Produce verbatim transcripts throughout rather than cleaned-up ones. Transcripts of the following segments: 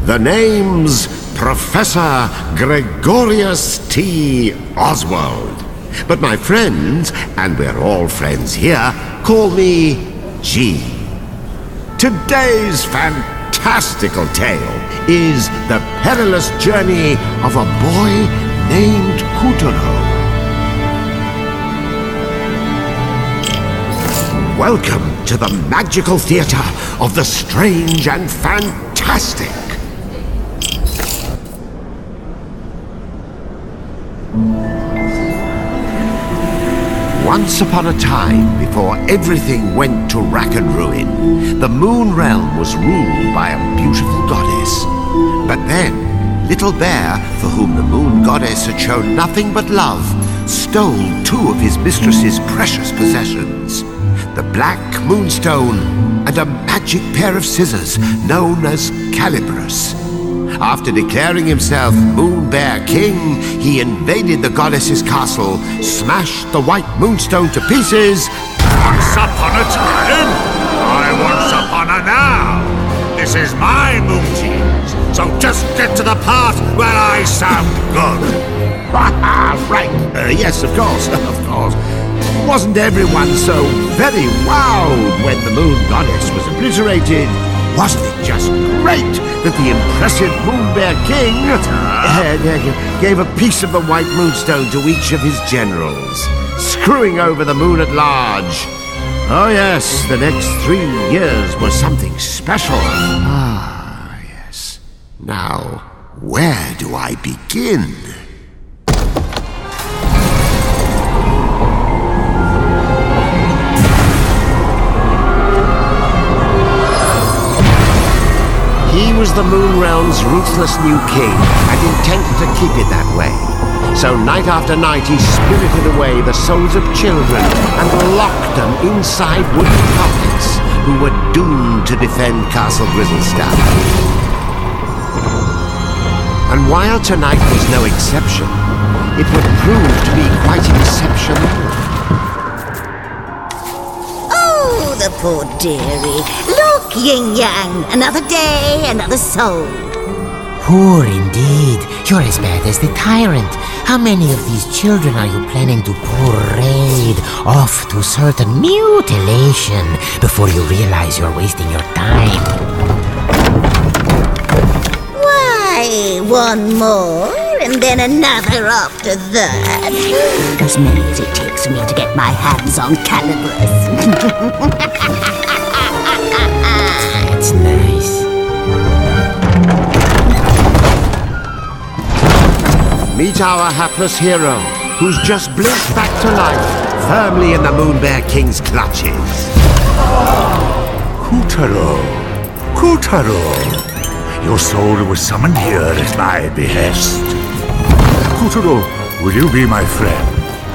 The name's Professor Gregorius T. Oswald. But my friends, and we're all friends here, call me G. Today's fantastical tale is the perilous journey of a boy named Puppeteer. Welcome to the magical theater of the strange and fantastic. Once upon a time, before everything went to rack and ruin, the Moon Realm was ruled by a beautiful goddess. But then, Little Bear, for whom the Moon Goddess had shown nothing but love, stole two of his mistress's precious possessions. The Black Moonstone and a magic pair of scissors known as Calibris. After declaring himself Moon Bear King, he invaded the goddess's castle, smashed the White Moonstone to pieces. Once upon a time, I once upon a now. This is my moon teams, so just get to the part where I sound good. Right, uh, yes, of course, of course. Wasn't everyone so very wowed when the Moon Goddess was obliterated? Wasn't it just great that the impressive Moon Bear King uh, gave a piece of the White Moonstone to each of his generals, screwing over the moon at large? Oh yes, the next three years was something special. Ah, yes. Now, where do I begin? He was the Moon Realm's ruthless new king, and intended to keep it that way. So night after night he spirited away the souls of children and locked them inside wooden puppets who were doomed to defend Castle Grizzlestone. And while tonight was no exception, it would prove to be quite exceptional. Oh, the poor dearie. Look, Yin-Yang, another day, another soul. Poor indeed. You're as bad as the tyrant. How many of these children are you planning to parade off to certain mutilation before you realize you're wasting your time? Why, one more, and then another after that. As many as it takes me to get my hands on Calibris. That's nice. Meet our hapless hero, who's just blinked back to life, firmly in the Moon Bear King's clutches. Puppeteer, Puppeteer. Your soul was summoned here at my behest. Puppeteer, will you be my friend?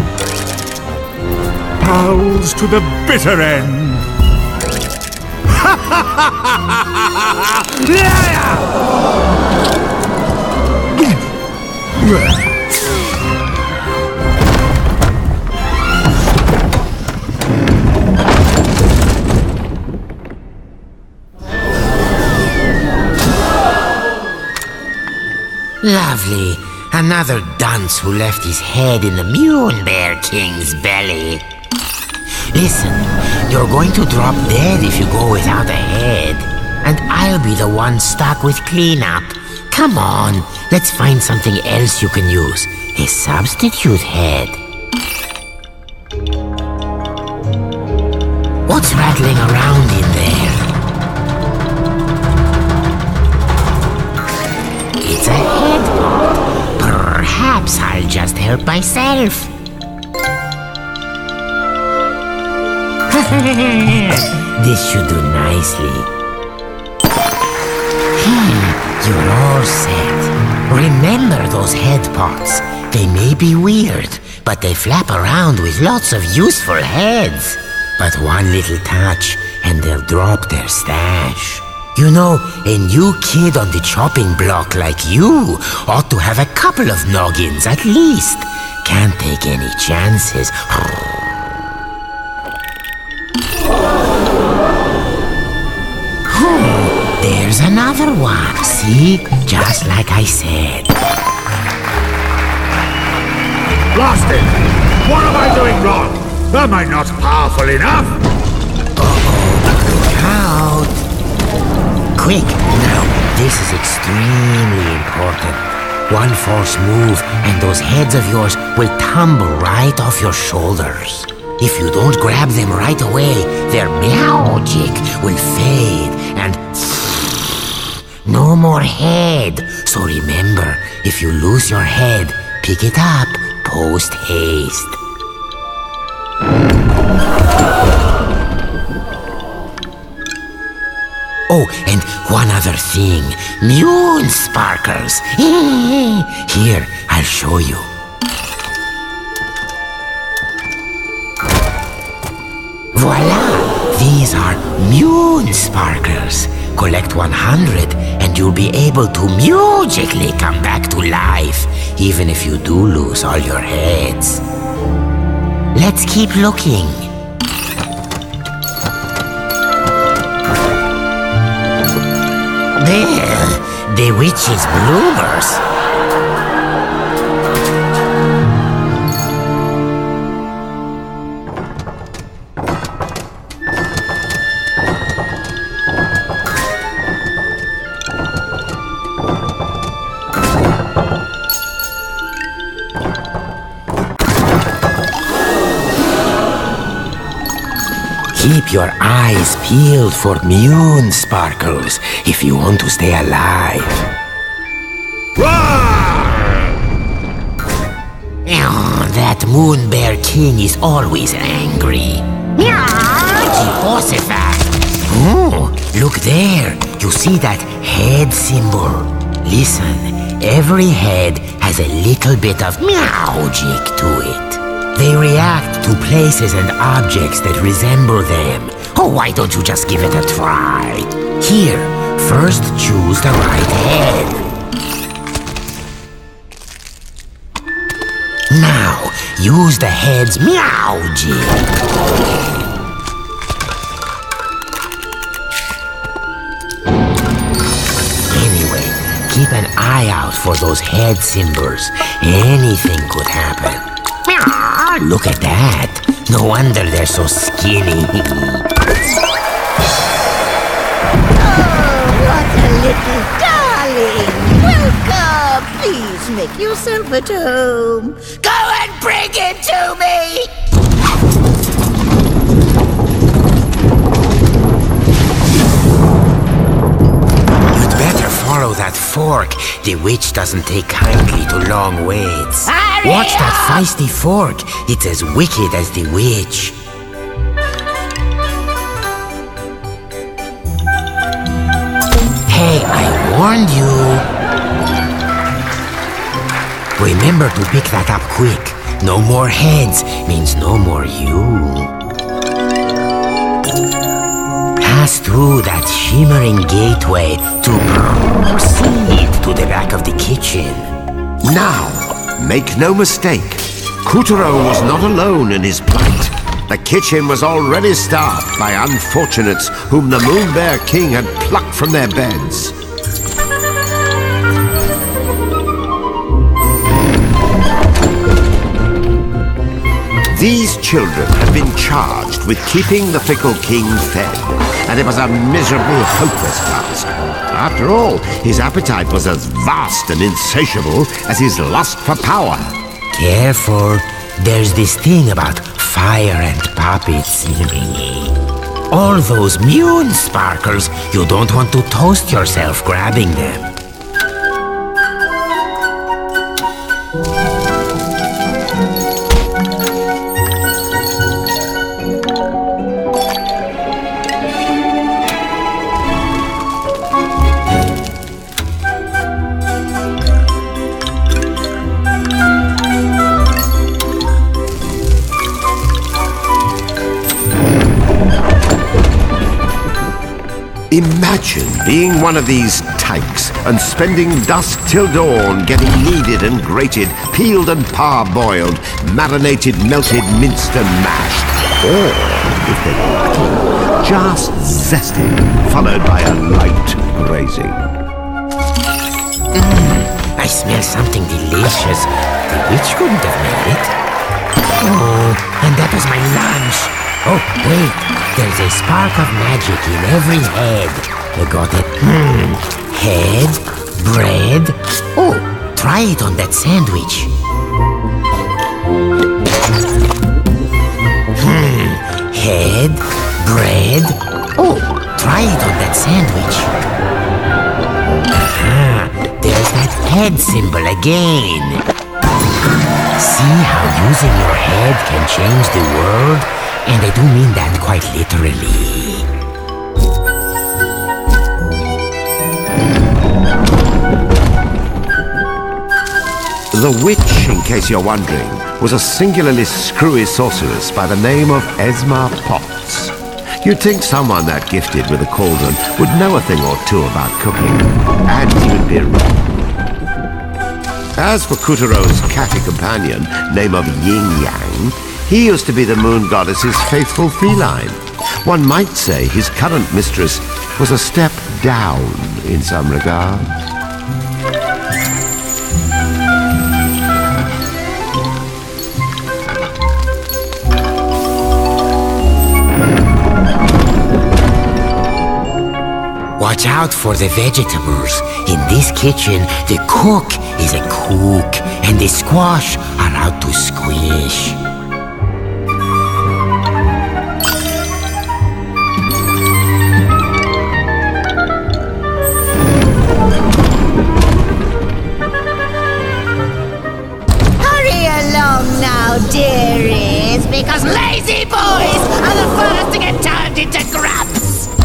Pals to the bitter end. Lovely. Another dunce who left his head in the Moon Bear King's belly. Listen, you're going to drop dead if you go without a head. And I'll be the one stuck with cleanup. Come on, let's find something else you can use. A substitute head. What's rattling around in there? It's a head pop. Perhaps I'll just help myself. This should do nicely. Hmm, you're all set. Remember those head pots. They may be weird, but they flap around with lots of useful heads. But one little touch, and they'll drop their stash. You know, a new kid on the chopping block like you ought to have a couple of noggins at least. Can't take any chances. There There's another one. See? Just like I said. Blast it! What am I doing wrong? Am I not powerful enough? Look out! Quick, now, this is extremely important. One false move, and those heads of yours will tumble right off your shoulders. If you don't grab them right away, their magic will fade, and no more head. So remember, if you lose your head, pick it up post haste. Oh, and one other thing. Moon sparkles. Here, I'll show you. Voila! These are moon sparkles. Collect one hundred and you'll be able to magically come back to life, even if you do lose all your heads. Let's keep looking. There, the witch's bloomers. Keep your eyes peeled for moon sparkles if you want to stay alive. Oh, that moon bear king is always angry. Jehoshaphat! Oh, look there. You see that head symbol? Listen, every head has a little bit of magic to it. They react to places and objects that resemble them. Oh, why don't you just give it a try? Here, first choose the right head. Now, use the head's magic. Anyway, keep an eye out for those head symbols. Anything could happen. Look at that. No wonder they're so skinny. Oh, what a little darling. Welcome. Please make yourself at home. Go and bring him to me. You'd better follow that fork. The witch doesn't take kindly to long waits. Hurry Watch that up. feisty fork. It's as wicked as the witch. Hey, I warned you. Remember to pick that up quick. No more heads means no more you. Pass through that shimmering gateway to proceed to the back of the kitchen. Now, make no mistake, Puppeteer was not alone in his plight. The kitchen was already starved by unfortunates whom the Moon Bear King had plucked from their beds. These children had been charged with keeping the fickle king fed, and it was a miserably hopeless task. After all, his appetite was as vast and insatiable as his lust for power. Careful, there's this thing about fire and puppets. All those moon sparkles, you don't want to toast yourself grabbing them. Imagine being one of these tykes and spending dusk till dawn getting kneaded and grated, peeled and parboiled, marinated, melted, minced and mashed. Or, if they were lucky, just zested, followed by a light grey waiting. Mm, I smell something delicious. The witch couldn't have made it. Oh, and that was my lunch. Oh, wait, there's a spark of magic in every head. I got it. Hmm, head, bread. Oh, try it on that sandwich. Hmm, head, bread. Oh, try it on that sandwich. Aha, there's that head symbol again. See how using your head can change the world? And I do mean that quite literally. The witch, in case you're wondering, was a singularly screwy sorceress by the name of Esma Potts. You'd think someone that gifted with a cauldron would know a thing or two about cooking, and you'd be wrong. As for Kutero's catty companion, name of Yin Yang, he used to be the moon goddess's faithful feline. One might say his current mistress was a step down in some regards. Watch out for the vegetables. In this kitchen, the cook is a cook, and the squash are out to squish. Hurry along now, dearies, because lazy boys are the first to get turned into grubs.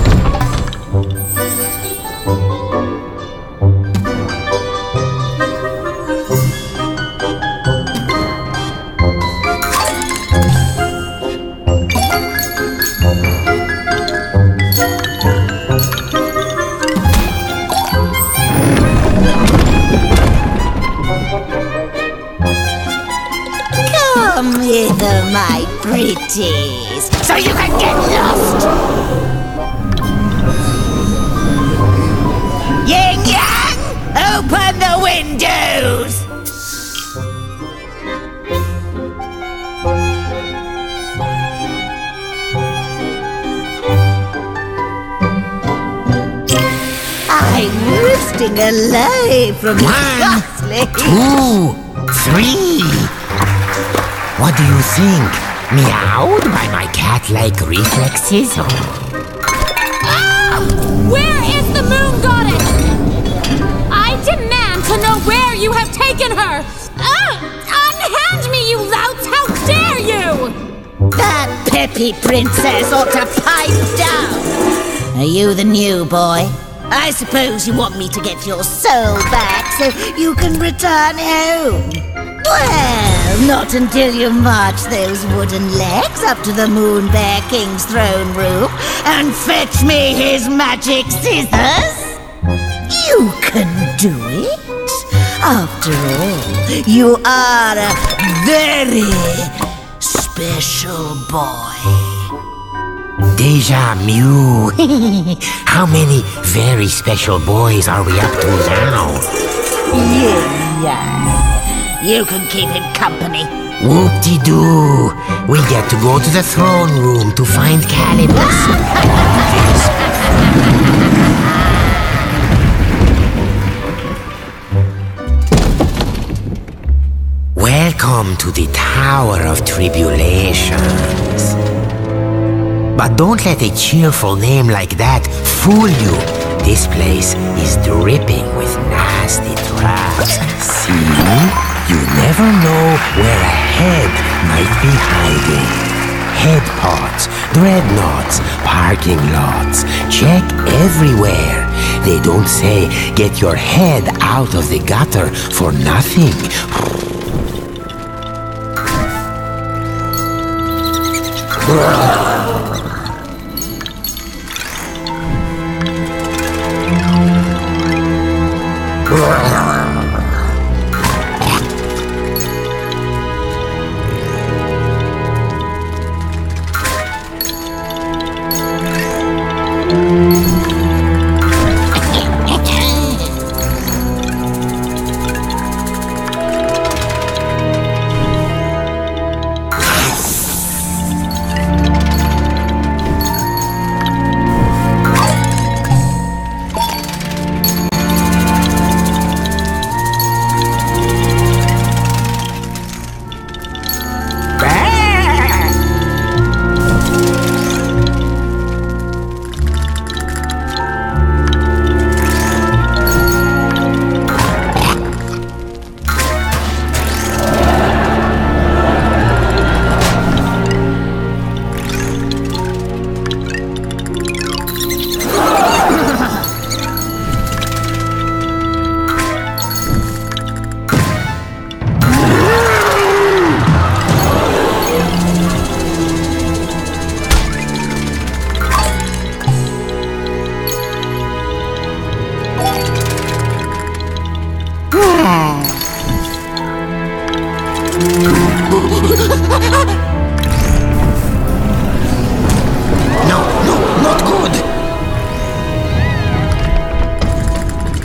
Come hither, my pretties, so you can get lost! Yin Yang, open the windows! I'm roosting alive from the One, ghastly... two, three. What do you think? Meowed by my cat-like reflexes? Ah! Where is the moon goddess? I demand to know where you have taken her! Ah! Unhand me, you louts! How dare you! That peppy princess ought to pipe down! Are you the new boy? I suppose you want me to get your soul back so you can return home. Well, not until you march those wooden legs up to the Moon Bear King's throne room and fetch me his magic scissors. You can do it. After all, you are a very special boy. Deja Mew. How many very special boys are we up to now? Yeah, yeah. You can keep him company. Whoop-de-doo. We get to go to the throne room to find Calibus. Welcome to the Tower of Tribulations. But don't let a cheerful name like that fool you. This place is dripping with nasty traps. See? You never know where a head might be hiding. Head pots, dreadnoughts, parking lots. Check everywhere. They don't say get your head out of the gutter for nothing.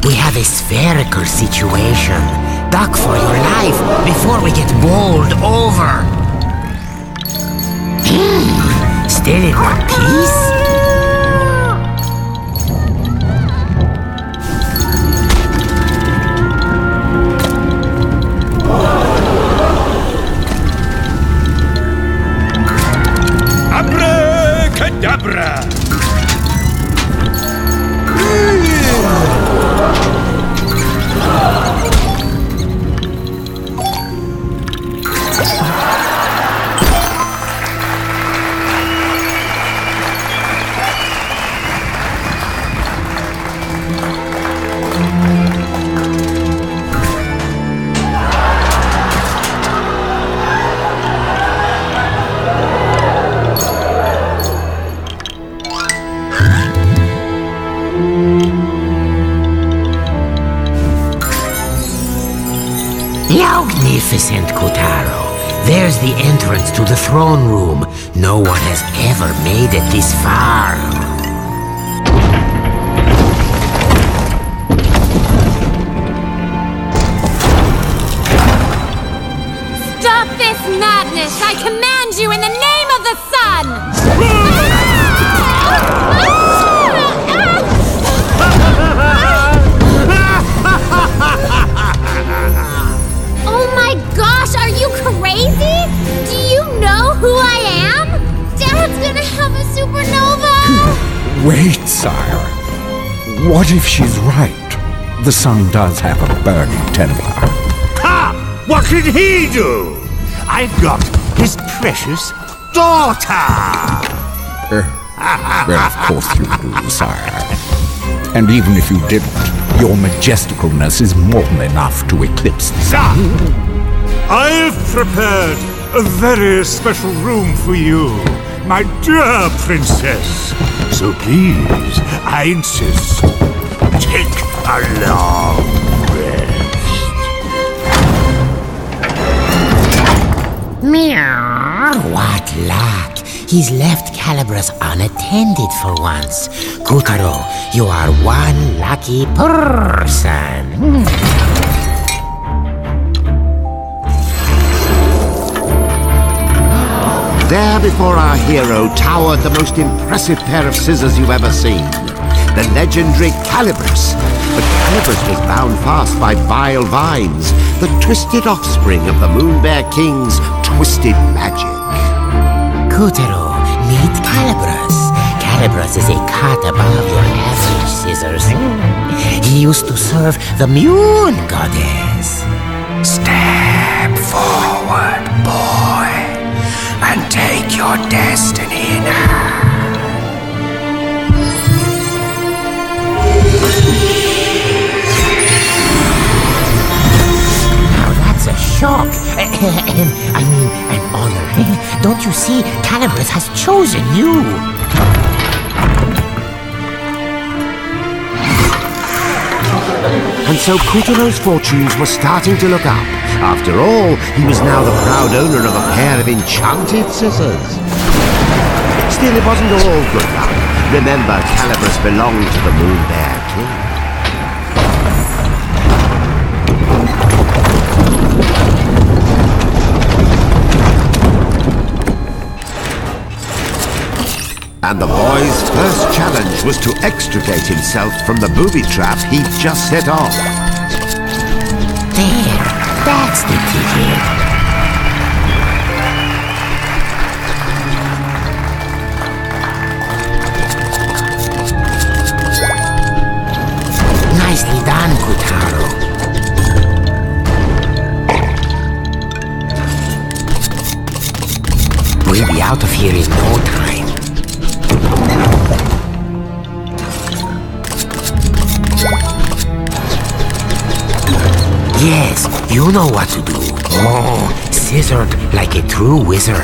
We have a spherical situation. Duck for your life before we get bowled over. Still in one piece? Abracadabra! Magnificent, Kotaro. There's the entrance to the throne room. No one has ever made it this far. Stop this madness! I command you in the name of the sun! Oh my gosh, are you crazy? Do you know who I am? Dad's gonna have a supernova! Wait, sire. What if she's right? The sun does have a burning temper. Ha! What can he do? I've got his precious daughter! Uh, well, of course you do, sire. And even if you didn't, your majesticalness is more than enough to eclipse the sun. I've prepared a very special room for you, my dear princess. So please, I insist, take a long rest. Meow. What luck. He's left Calibras unattended for once. Kotaro, you are one lucky person. There before our hero towered the most impressive pair of scissors you've ever seen. The legendary Calibras. But Calibras was bound fast by vile vines, the twisted offspring of the Moon Bear King's twisted magic. Kotaro, meet Calibras. Calibras is a cut above your average scissors. He used to serve the Moon Goddess. Step forward, boy, and take your destiny in hand. Now that's a shock. I mean, an honor. Don't you see? Calibras has chosen you. And so Kotaro's fortunes were starting to look up. After all, he was now the proud owner of a pair of enchanted scissors. Still, it wasn't all good luck. Remember, Calibras belonged to the Moon Bear King. And the boy's first challenge was to extricate himself from the booby trap he'd just set off. There, that's the ticket. Nicely done, Kotaro. We'll be out of here in no time. Yes, you know what to do. Oh, scissored like a true wizard.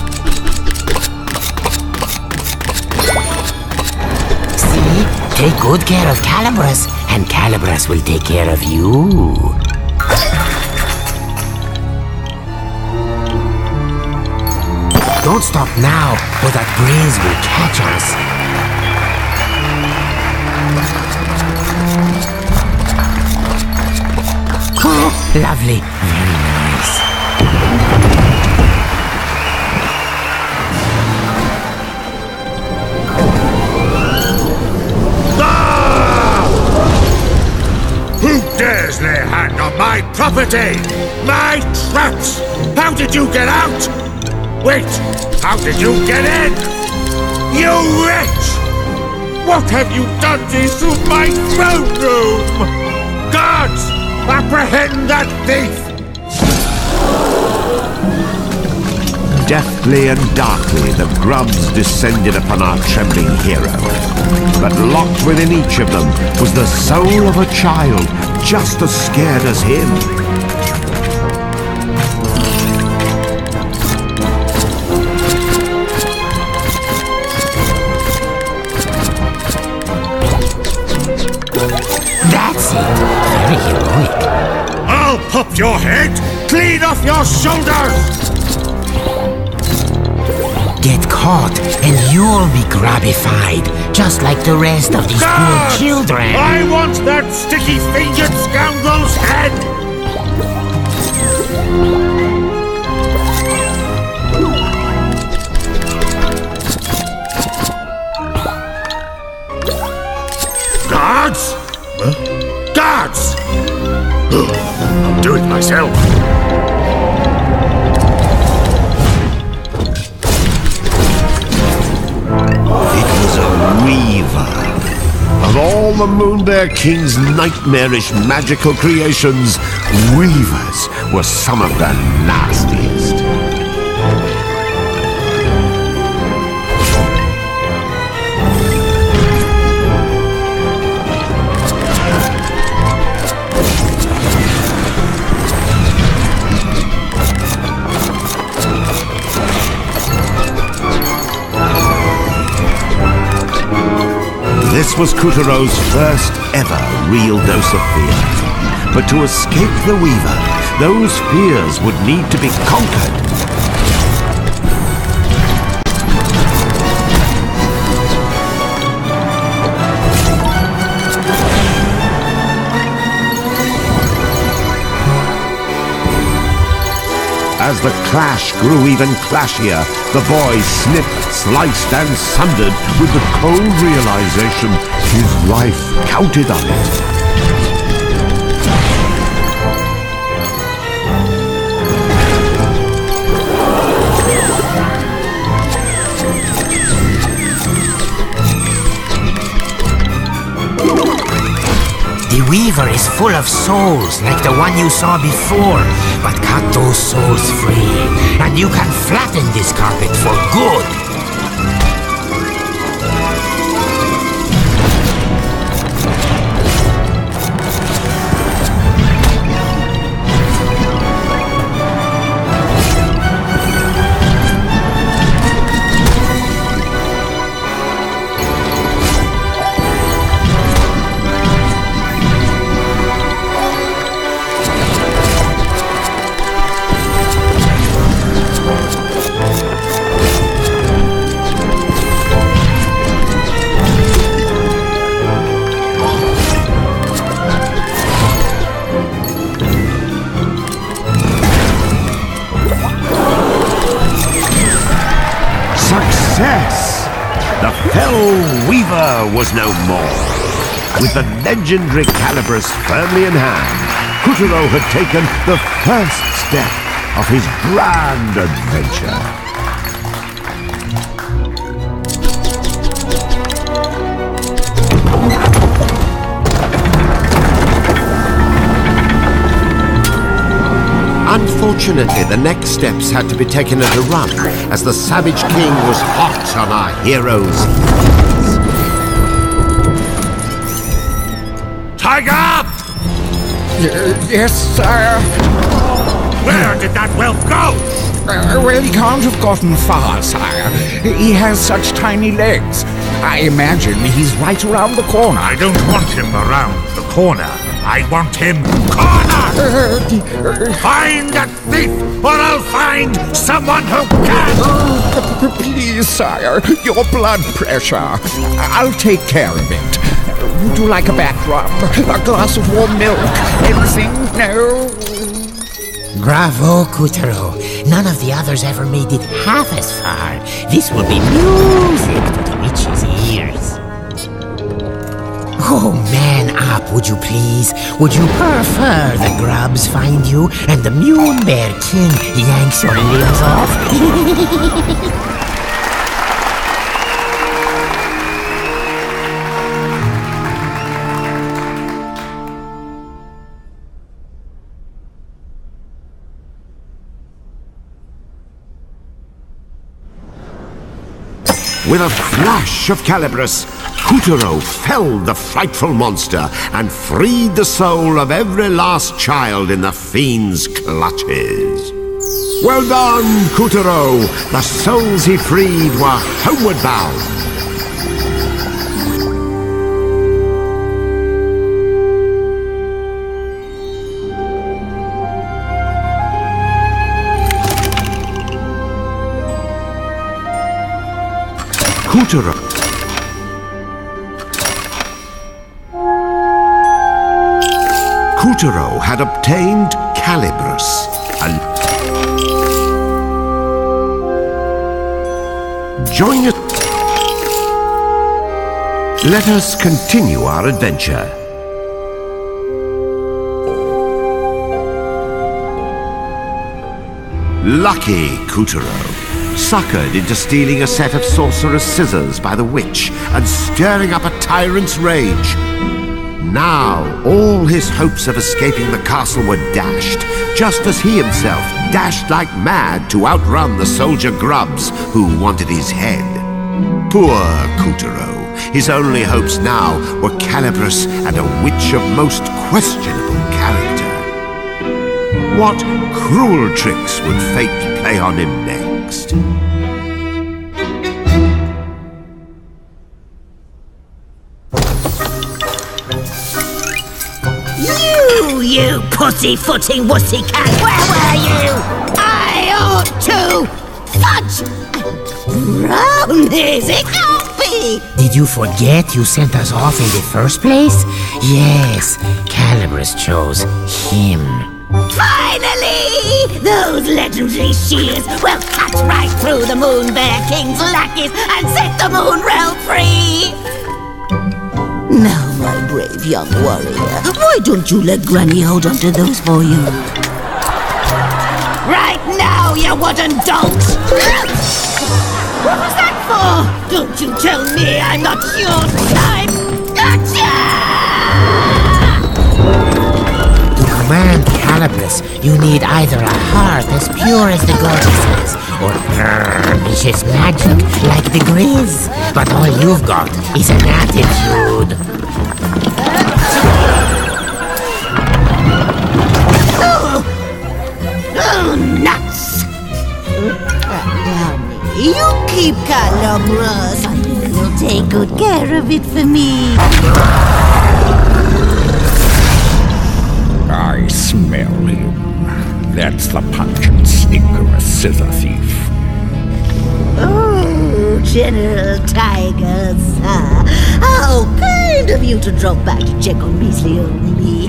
See? Take good good care of Calibras, and Calibras will take care of you. Don't stop now, or that breeze will catch us. Lovely, very nice. Ah! Who dares lay a hand on my property? My traps! How did you get out? Wait, how did you get in? You wretch! What have you done to my throne room? Guards! Apprehend that thief! Deftly and darkly the grubs descended upon our trembling hero. But locked within each of them was the soul of a child, just as scared as him. That's it. Very heroic. I'll pop your head clean off your shoulders! Get caught, and you'll be grabbified, just like the rest of these Guards! poor children. I want that sticky-fingered scoundrel's head! Guards? Huh? Guards! I'll do it myself. It was a weaver. Of all the Moonbear King's nightmarish magical creations, weavers were some of the nastiest. This was Coutureau's first ever real dose of fear. But to escape the Weaver, those fears would need to be conquered. As the clash grew even clashier, the boy snipped, sliced, and sundered with the cold realization his life counted on it. The Weaver is full of souls, like the one you saw before. But cut those souls free, and you can flatten this carpet for good. Success! The Fell Weaver was no more. With the legendary Calibras firmly in hand, Coutureau had taken the first step of his grand adventure. Unfortunately, the next steps had to be taken at a run, as the Savage King was hot on our heroes' heels. Tiger! Y- yes, sire. Where did that whelp go? Uh, well, he can't have gotten far, sire. He has such tiny legs. I imagine he's right around the corner. I don't want him around the corner. I want him cornered! Find that thief, or I'll find someone who can! Oh, please, sire, your blood pressure. I'll take care of it. Would you like a back rub? A glass of warm milk? Anything? No? Bravo, Couturo. None of the others ever made it half as far. This will be music to the witch's ears. Oh, man up, would you please? Would you prefer the grubs find you and the Moon Bear King yanks your limbs off? With a flash of Calibris, Couturo felled the frightful monster and freed the soul of every last child in the fiend's clutches. Well done, Couturo! The souls he freed were homeward bound. Couturo. Couturo had obtained Calibris, and join us. Let us continue our adventure. Lucky Couturo, suckered into stealing a set of sorcerer's scissors by the witch and stirring up a tyrant's rage. Now all his hopes of escaping the castle were dashed, just as he himself dashed like mad to outrun the soldier grubs who wanted his head. Poor Couturo. His only hopes now were Calibris and a witch of most questionable character. What cruel tricks would fate play on him next? You, you pussy-footing wussy-cat, where were you? I ought to fudge! Brownies, it can't be! Did you forget you sent us off in the first place? Yes, Calibris chose him. Finally! Those legendary shears will cut right through the Moon Bear King's lackeys and set the Moon Realm free! Now, my brave young warrior, why don't you let Granny hold onto those for you? Right now, you wooden donks! What was that for? Don't you tell me I'm not your type! Gotcha! To command Calibris, you need either a heart as pure as the goddesses, or vicious magic like the Grizz. But all you've got is an attitude. Oh, oh nuts! You keep Calibris. You'll take good care of it for me. I smell him. That's the pungent stinker, a scissor thief. Oh, General Tiger, sir. How kind of you to drop by to check on Beasley and me.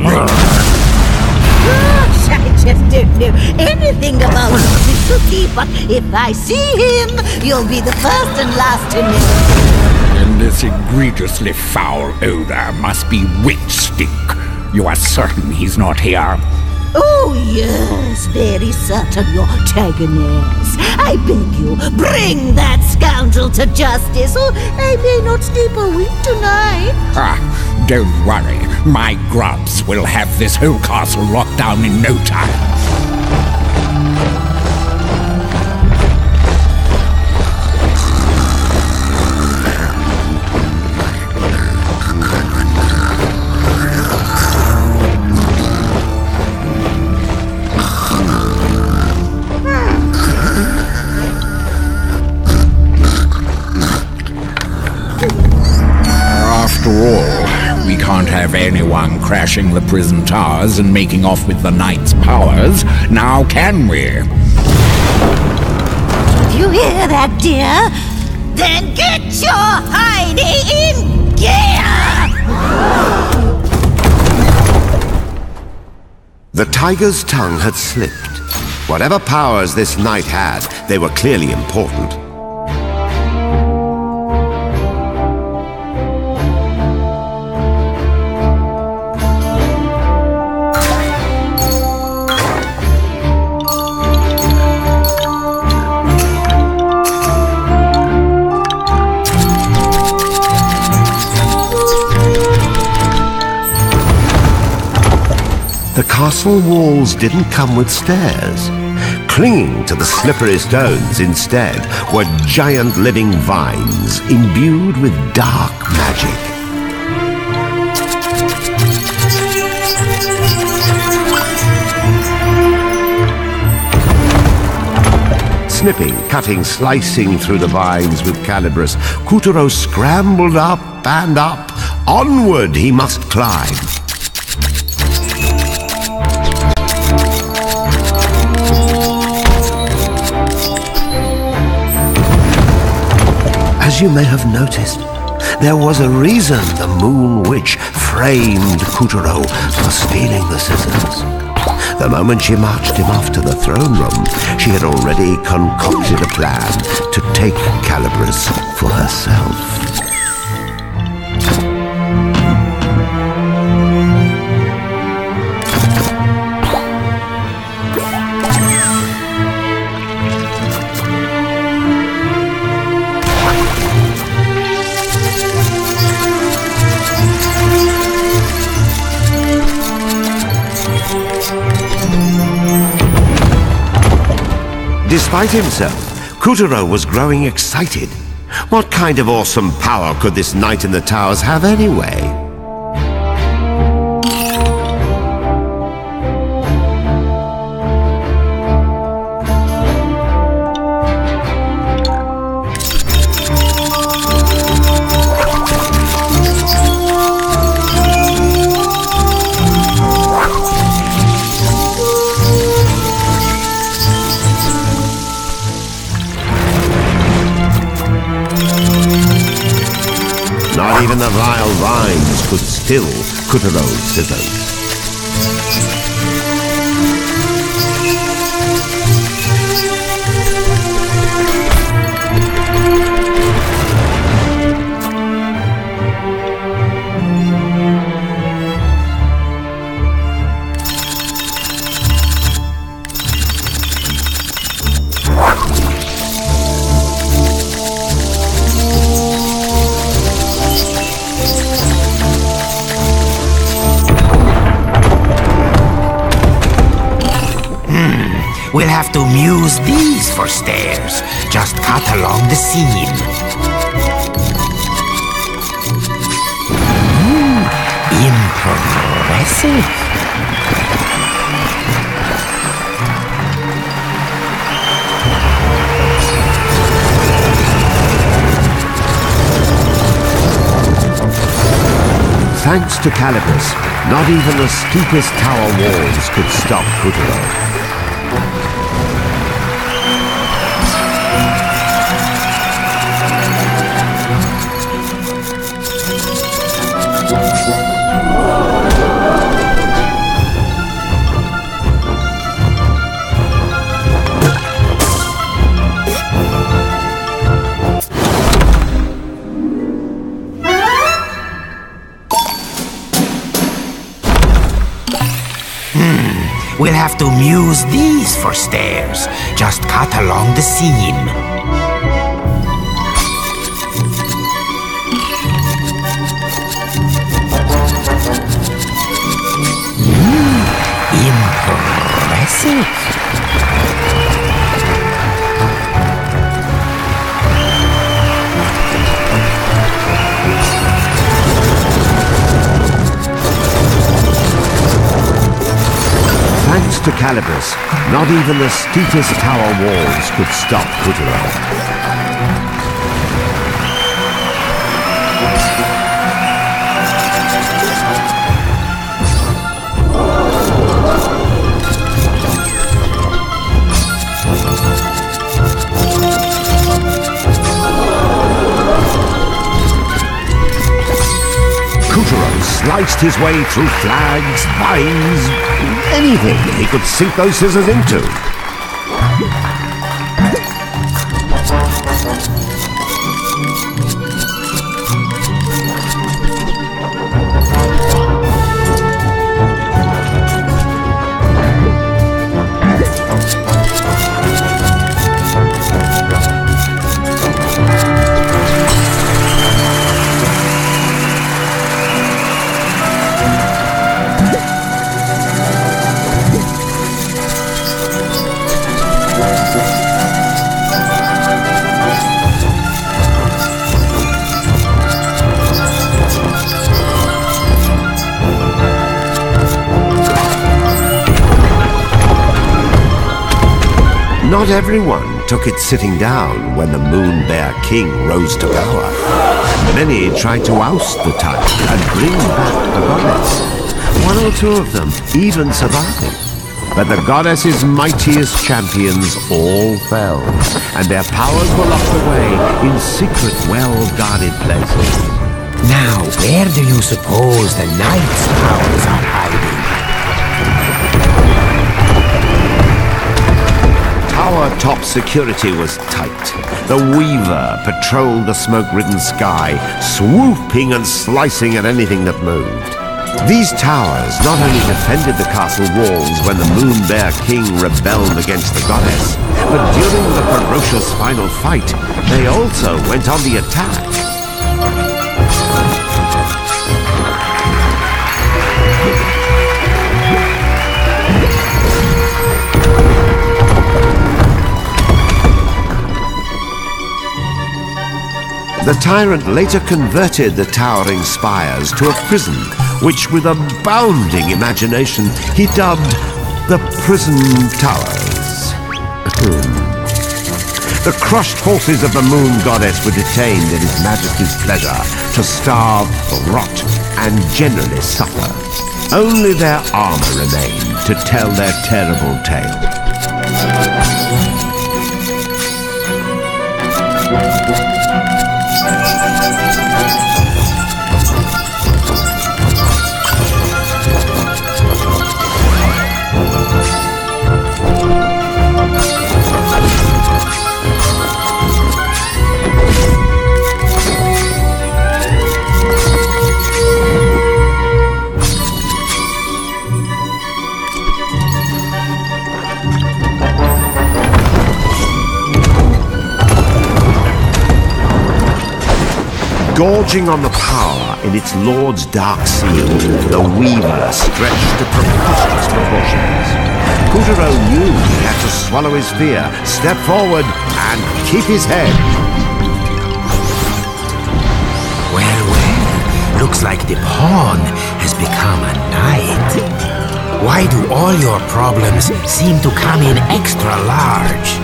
Gosh, I just don't know anything about this cookie, but if I see him, you'll be the first and last to know. And this egregiously foul odor must be witch stink. You are certain he's not here? Oh, yes, very certain, your Tigeress. I beg you, bring that scoundrel to justice, or I may not sleep a wink tonight. Ah, don't worry. My grubs will have this whole castle locked down in no time. can't have anyone crashing the prison towers and making off with the knight's powers, now can we? Did you hear that, dear? Then get your Heidi in gear! The tiger's tongue had slipped. Whatever powers this knight had, they were clearly important. The castle walls didn't come with stairs. Clinging to the slippery stones instead were giant living vines imbued with dark magic. Snipping, cutting, slicing through the vines with Calibris, Kuturo scrambled up and up. Onward he must climb. As you may have noticed, there was a reason the Moon Witch framed Kuturo for stealing the scissors. The moment she marched him off to the throne room, she had already concocted a plan to take Calibris for herself. Despite himself, Kuturo was growing excited. What kind of awesome power could this knight in the towers have anyway? Not even the vile vines could still Kuturo's scissors. We'll have to muse these for stairs. Just cut along the seam. Mm, impressive. Thanks to Calibris, not even the steepest tower walls could stop Kuturo. We'll have to muse these for stairs. Just cut along the seam. Mm, impressive. Thanks to Calibris, not even the steepest tower walls could stop Kuturo. sliced his way through flags, vines, anything he could sink those scissors into. Not everyone took it sitting down when the Moon Bear King rose to power. Many tried to oust the tyrant and bring back the goddess. One or two of them even survived. But the goddess's mightiest champions all fell, and their powers were locked away in secret, well-guarded places. Now, where do you suppose the knight's powers are hiding? Tower-top security was tight. The Weaver patrolled the smoke-ridden sky, swooping and slicing at anything that moved. These towers not only defended the castle walls when the Moon Bear King rebelled against the goddess, but during the ferocious final fight, they also went on the attack. The tyrant later converted the towering spires to a prison, which with a bounding imagination he dubbed the Prison Towers. The crushed forces of the Moon Goddess were detained at His Majesty's pleasure to starve, rot, and generally suffer. Only their armor remained to tell their terrible tale. Gorging on the power in its lord's dark seal, the Weaver stretched to preposterous proportions. Puppeteer knew he had to swallow his fear, step forward, and keep his head. Well, well, looks like the pawn has become a knight. Why do all your problems seem to come in extra large?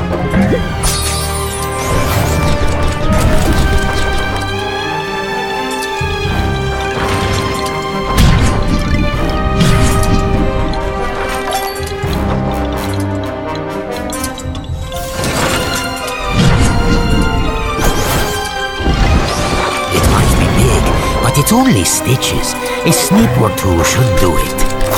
But it's only stitches. A snip or two should do it.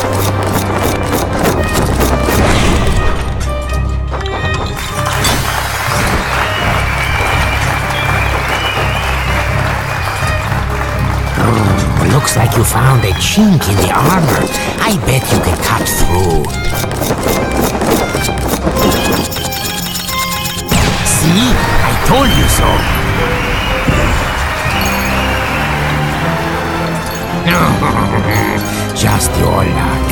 Oh, looks like you found a chink in the armor. I bet you can cut through. See? I told you so. Just your luck.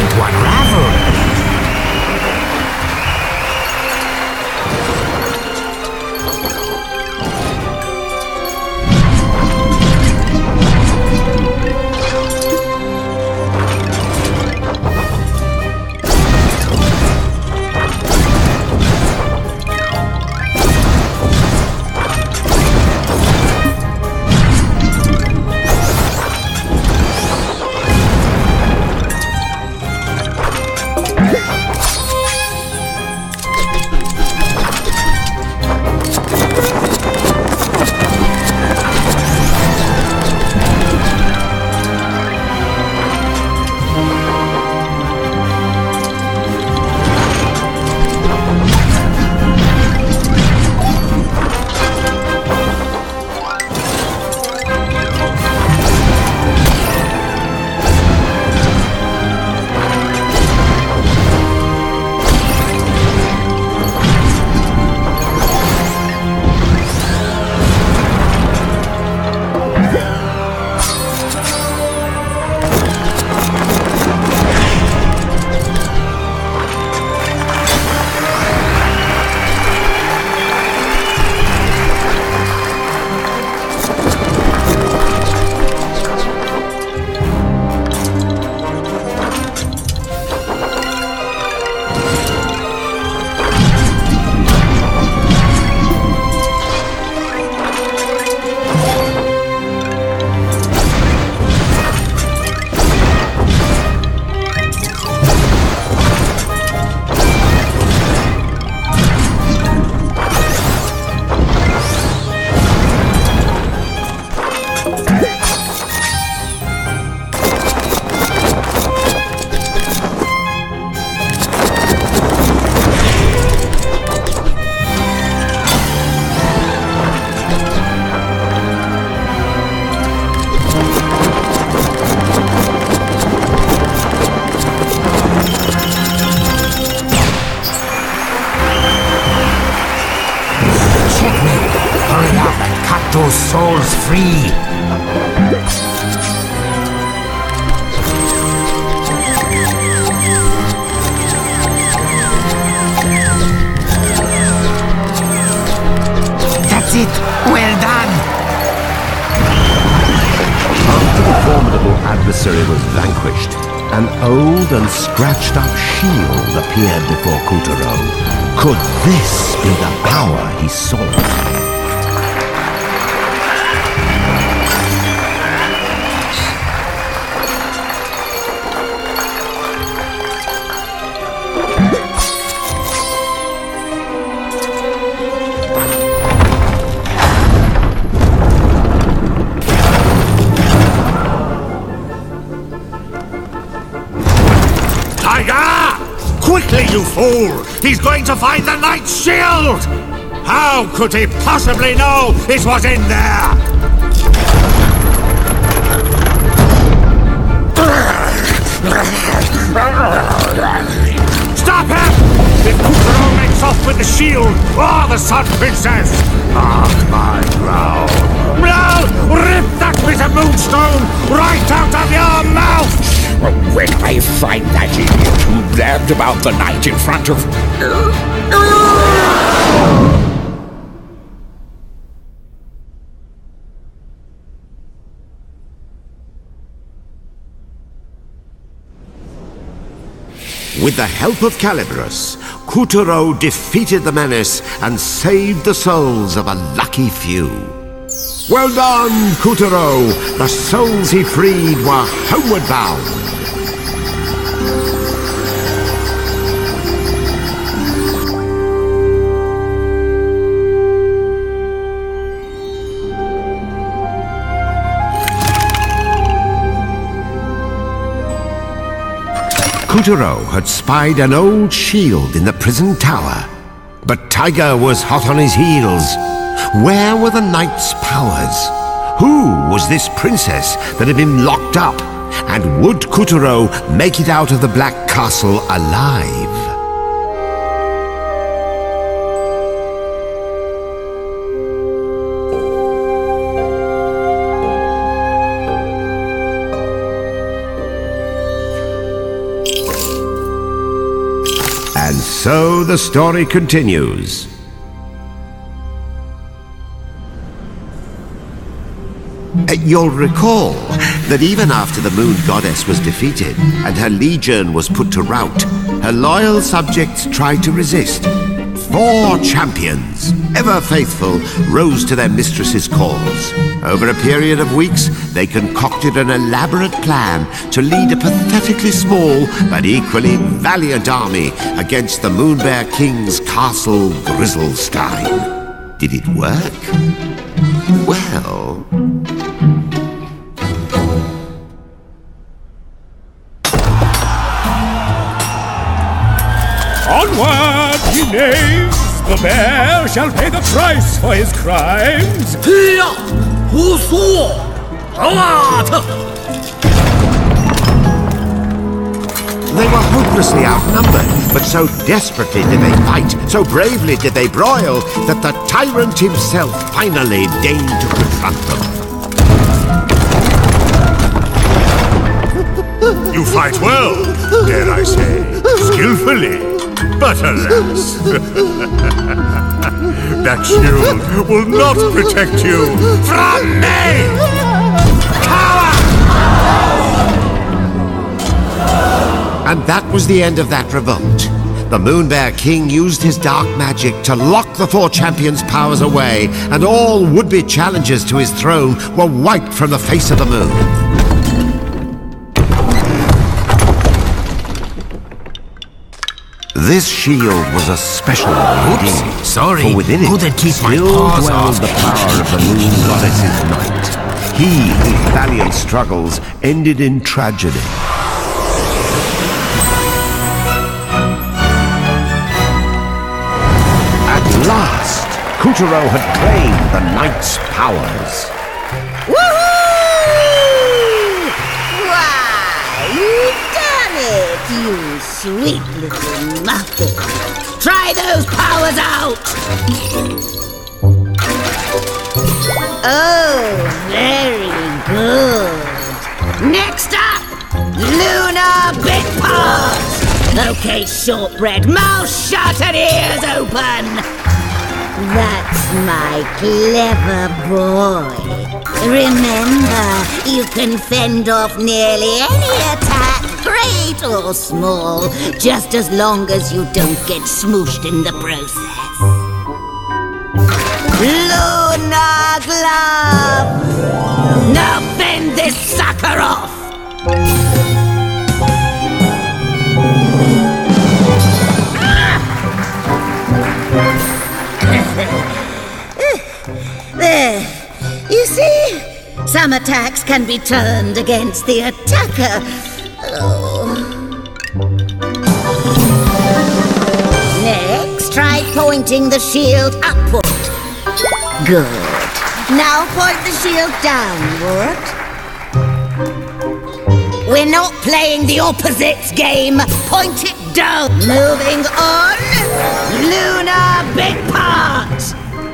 to unravel. Those souls free. That's it. Well done. After the formidable adversary was vanquished, an old and scratched up shield appeared before Kuturo. Could this be the power he sought? Quickly, you fool! He's going to find the Knight's shield! How could he possibly know it was in there? Stop him! If Kuturo makes off with the shield or the Sun Princess, mark my ground. Now, rip that bit of moonstone right out of your mouth! When I find that idiot who blabbed about the Knight in front of... With the help of Caliburus, Kuturo defeated the menace and saved the souls of a lucky few. Well done, Kuturo! The souls he freed were homeward bound. Kuturo had spied an old shield in the prison tower, but Tiger was hot on his heels. Where were the knight's powers? Who was this princess that had been locked up? And would Kuturo make it out of the Black Castle alive? And so the story continues. Uh, You'll recall that even after the Moon Goddess was defeated and her legion was put to rout, her loyal subjects tried to resist. Four champions, ever faithful, rose to their mistress's calls. Over a period of weeks, they concocted an elaborate plan to lead a pathetically small but equally valiant army against the Moonbear King's castle Grizzlestein. Did it work? Well... Onward, ye knaves! The bear shall pay the price for his crimes! They were hopelessly outnumbered, but so desperately did they fight, so bravely did they broil, that the tyrant himself finally deigned to confront them. You fight well, dare I say, skillfully. But alas, that shield will not protect you from me! Coward! And that was the end of that revolt. The Moonbear King used his dark magic to lock the four champions' powers away, and all would-be challengers to his throne were wiped from the face of the moon. This shield was a special one indeed. Sorry, For within it couldn't keep my still paws dwelled off the it. power of the Moon Goddess's might. He whose valiant struggles ended in tragedy. At last, Kuturo had claimed the knight's powers. Woohoo! Why, you've done it, you sweet little muffin. Try those powers out! Oh, very good. Next up, Lunar Big Paws! Okay, shortbread, mouth shut and ears open! That's my clever boy. Remember, you can fend off nearly any attack, great or small, just as long as you don't get smooshed in the process. Lunar Glove! Now fend this sucker off! There. You see? Some attacks can be turned against the attacker. Oh. Next, try pointing the shield upward. Good. Now point the shield downward. We're not playing the opposites game. Point it down. Moving on. Lunar Big Part.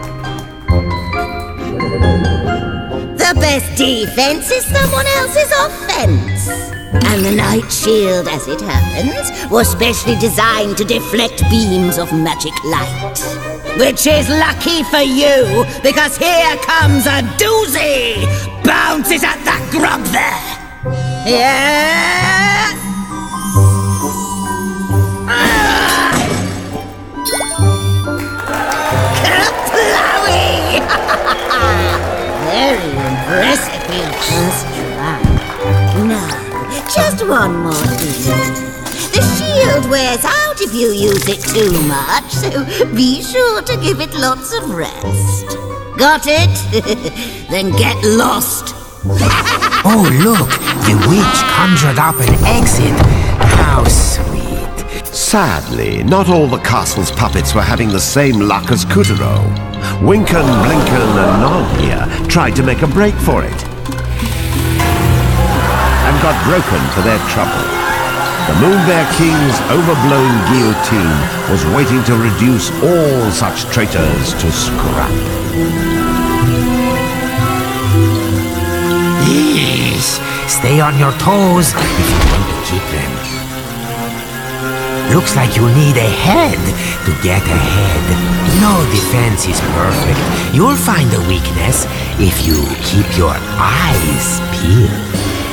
The best defense is someone else's offense. And the Night Shield, as it happens, was specially designed to deflect beams of magic light. Which is lucky for you, because here comes a doozy! Bounces at that grub there! Yeah! Ah! Kerplowy! Very impressive, you first try. Now, just one more thing. The shield wears out if you use it too much, so be sure to give it lots of rest. Got it? Then get lost. Oh, look! The witch conjured up an exit. How sweet. Sadly, not all the castle's puppets were having the same luck as Kuturo. Winken, Blinken, and Non here tried to make a break for it, and got broken for their trouble. The Moonbear King's overblown guillotine was waiting to reduce all such traitors to scrap. Yes, stay on your toes if you want to keep them. Looks like you need a head to get ahead. No defense is perfect. You'll find a weakness if you keep your eyes peeled.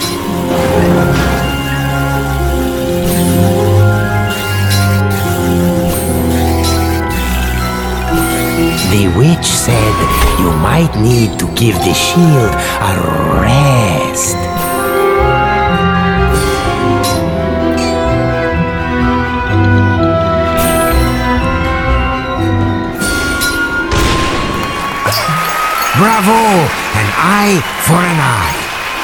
The witch said you might need to give the shield a rest. Bravo! An eye for an eye.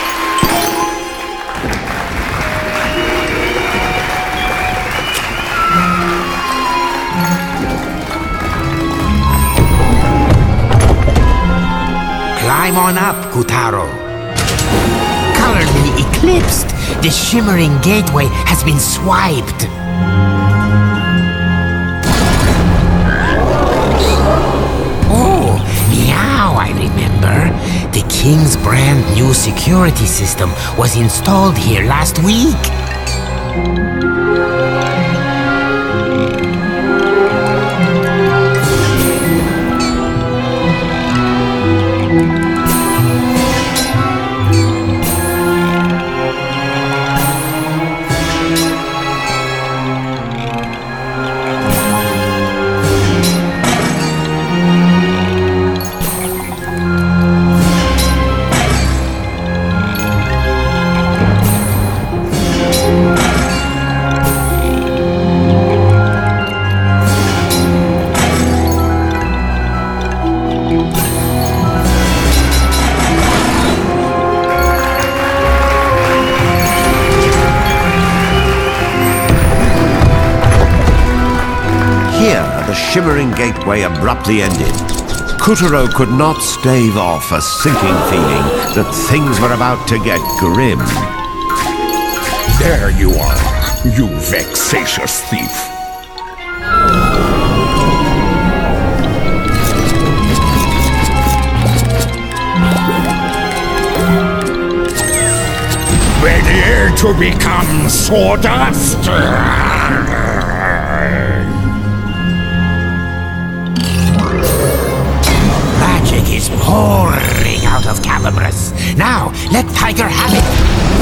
Climb on up, Kutaro. Currently eclipsed, the shimmering gateway has been swiped. Oh, now I remember. The King's brand new security system was installed here last week. The shimmering gateway abruptly ended. Kutaro could not stave off a sinking feeling that things were about to get grim. There you are, you vexatious thief. Ready to become sawdust? Magic is pouring out of Calibras. Now, let Tiger have it.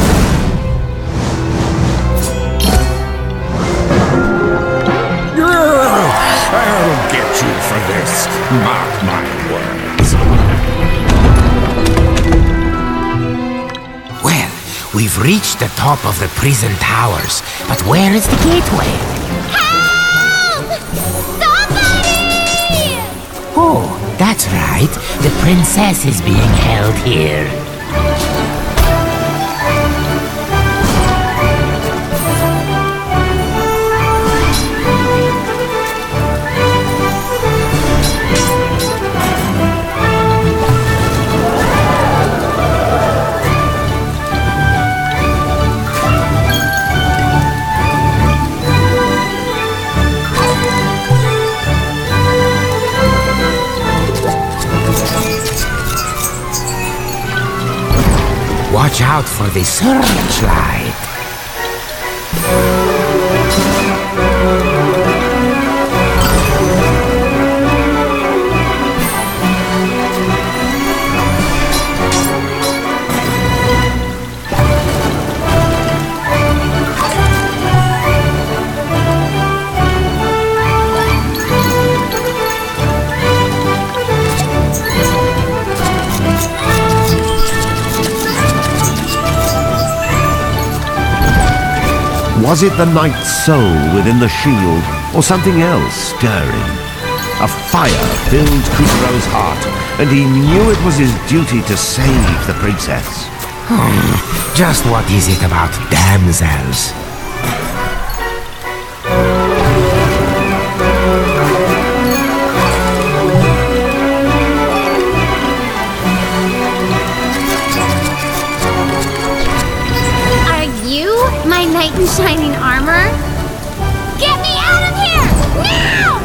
I'll get you for this. Mark my words. Well, we've reached the top of the prison towers, but where is the gateway? Help! Somebody! Oh, that's right. The princess is being held here. Watch out for the searchlight. Was it the knight's soul within the shield, or something else stirring? A fire filled Kutaro's heart, and he knew it was his duty to save the princess. Hmm, just what is it about damsels? My knight in shining armor? Get me out of here! Now!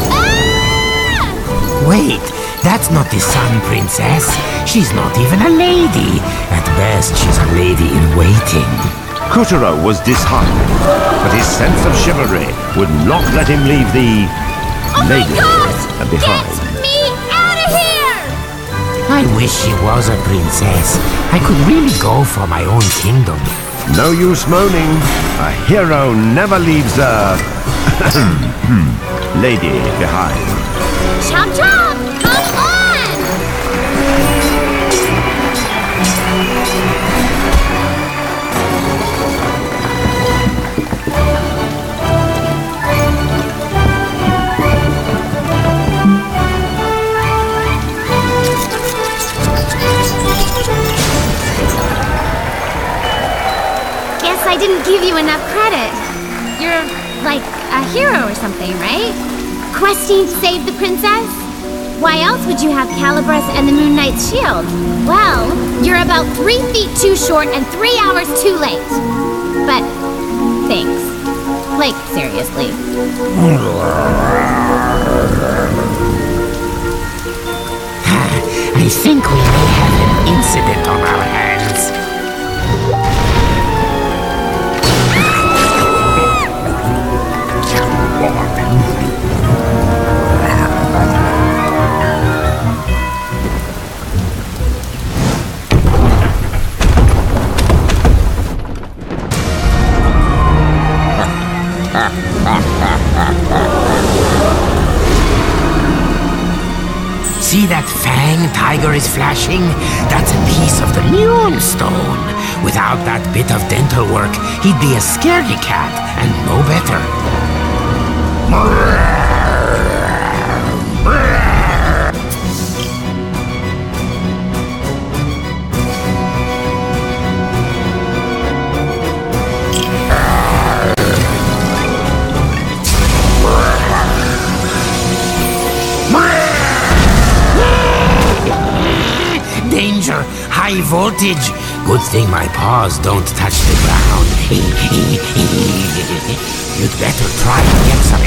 Ah! Wait, that's not the Sun Princess. She's not even a lady. At best, she's a lady in waiting. Kuturo was disheartened, but his sense of chivalry would not let him leave the Oh my lady gosh! behind. Get me out of here! I wish she was a princess. I could really go for my own kingdom. No use moaning. A hero never leaves a lady behind. Chomp chomp! Come on! Guess I didn't give you enough credit. You're like a hero or something, right? Questing to save the princess? Why else would you have Calibras and the Moon Knight's shield? Well, you're about three feet too short and three hours too late. But thanks. Like, seriously. I think we may have an incident on our hands. See that fang Tiger is flashing? That's a piece of the Moonstone. Without that bit of dental work, he'd be a scaredy cat, and no better. Danger! High voltage! Good thing my paws don't touch the ground. You'd better try to get some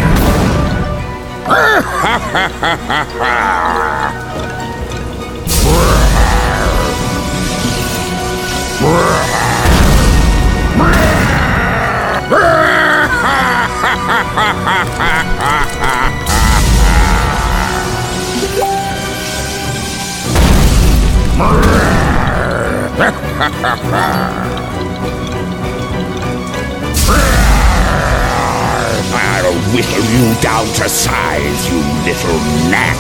I'll whittle you down to size, you little gnat.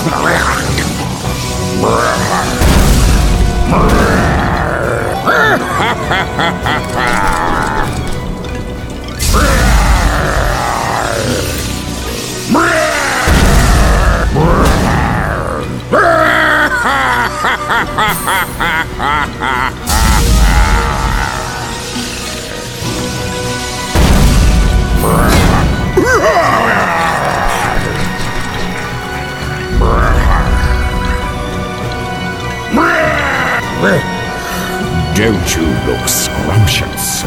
Don't you look scrumptious?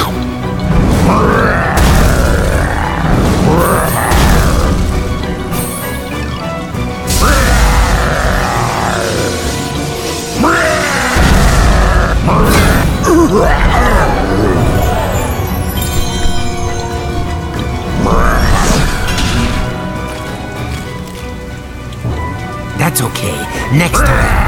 That's okay. Next time.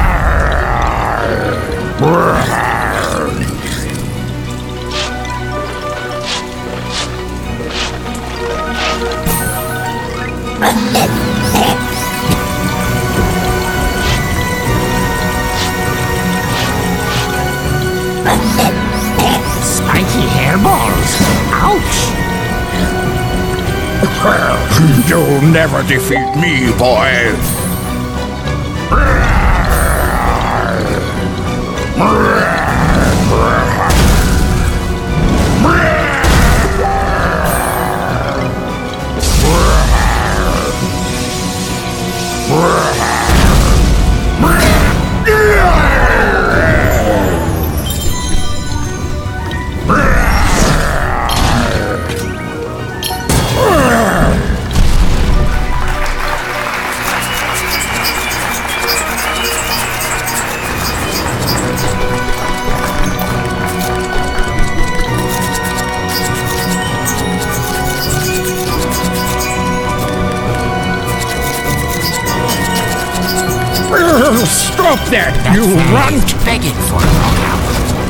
Spiky hairballs. Ouch! You'll never defeat me, boy. Stop that, That you fella runt! is begging for a lookout.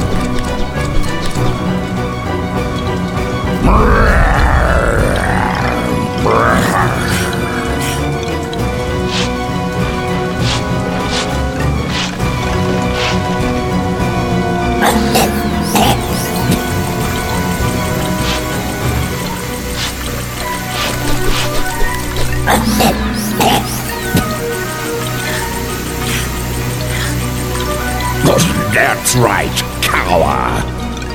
That's right, cower!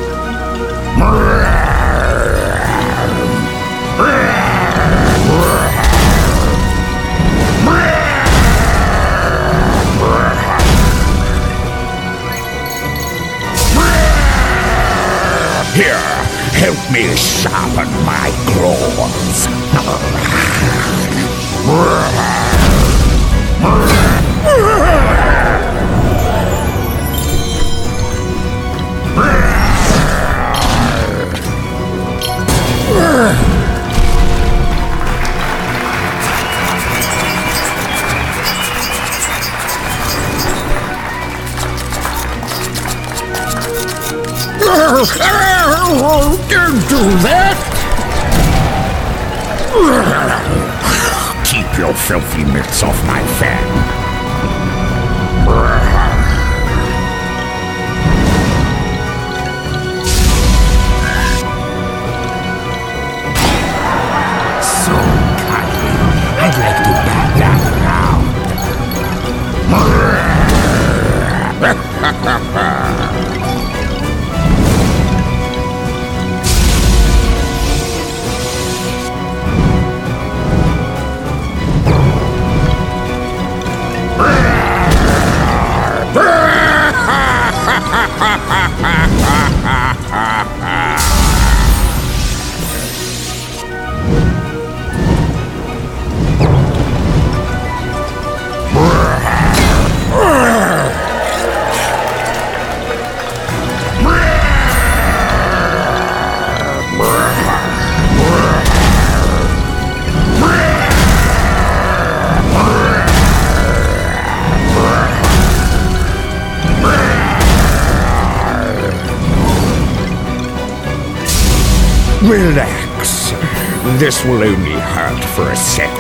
Here, help me sharpen my claws. Don't do that! Keep your filthy mitts off my fan. So cuddly. I'd like to pat that around. Relax. This will only hurt for a second.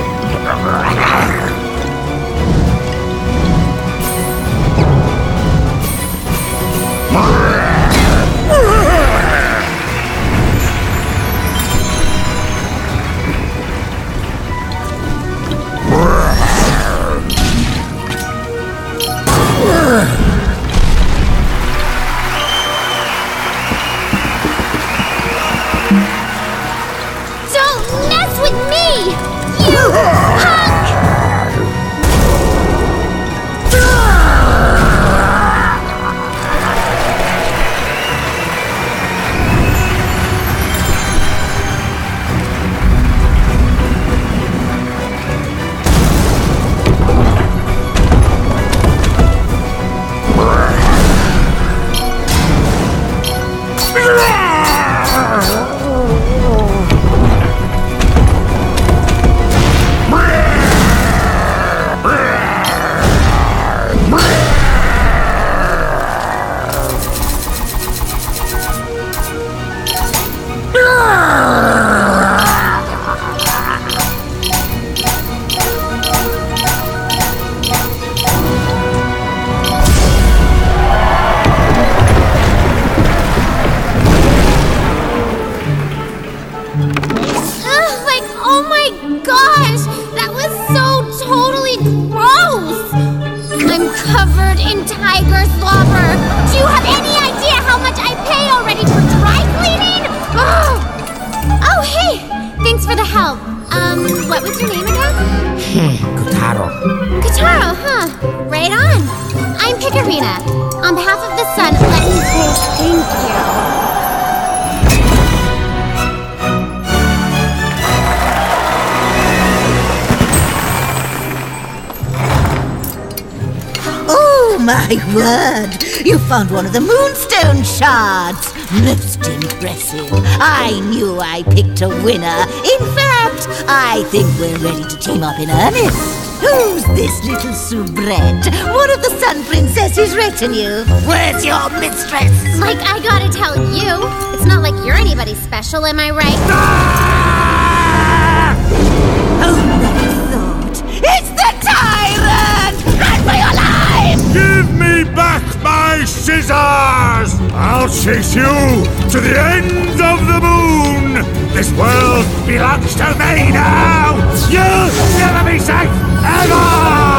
Don't mess with me! You punk! Covered in tiger slobber. Do you have any idea how much I pay already for dry cleaning? Oh, oh hey, thanks for the help. Um, what was your name again? Kotaro. Kotaro, huh? Right on. I'm Picarina. On behalf of the sun, let me say thank you. Oh my word! You found one of the moonstone shards! Most impressive. I knew I picked a winner. In fact, fact, I think we're ready to team up in earnest. Who's this little soubrette? One of the Sun Princess's retinue. Where's your mistress? Like I gotta tell you, it's not like you're anybody special, am I right? Ah! Oh, my thought. It's the tyrant! Run for your life! Give me back my scissors! I'll chase you to the ends of the moon! This world belongs to me now! You'll never be safe, ever!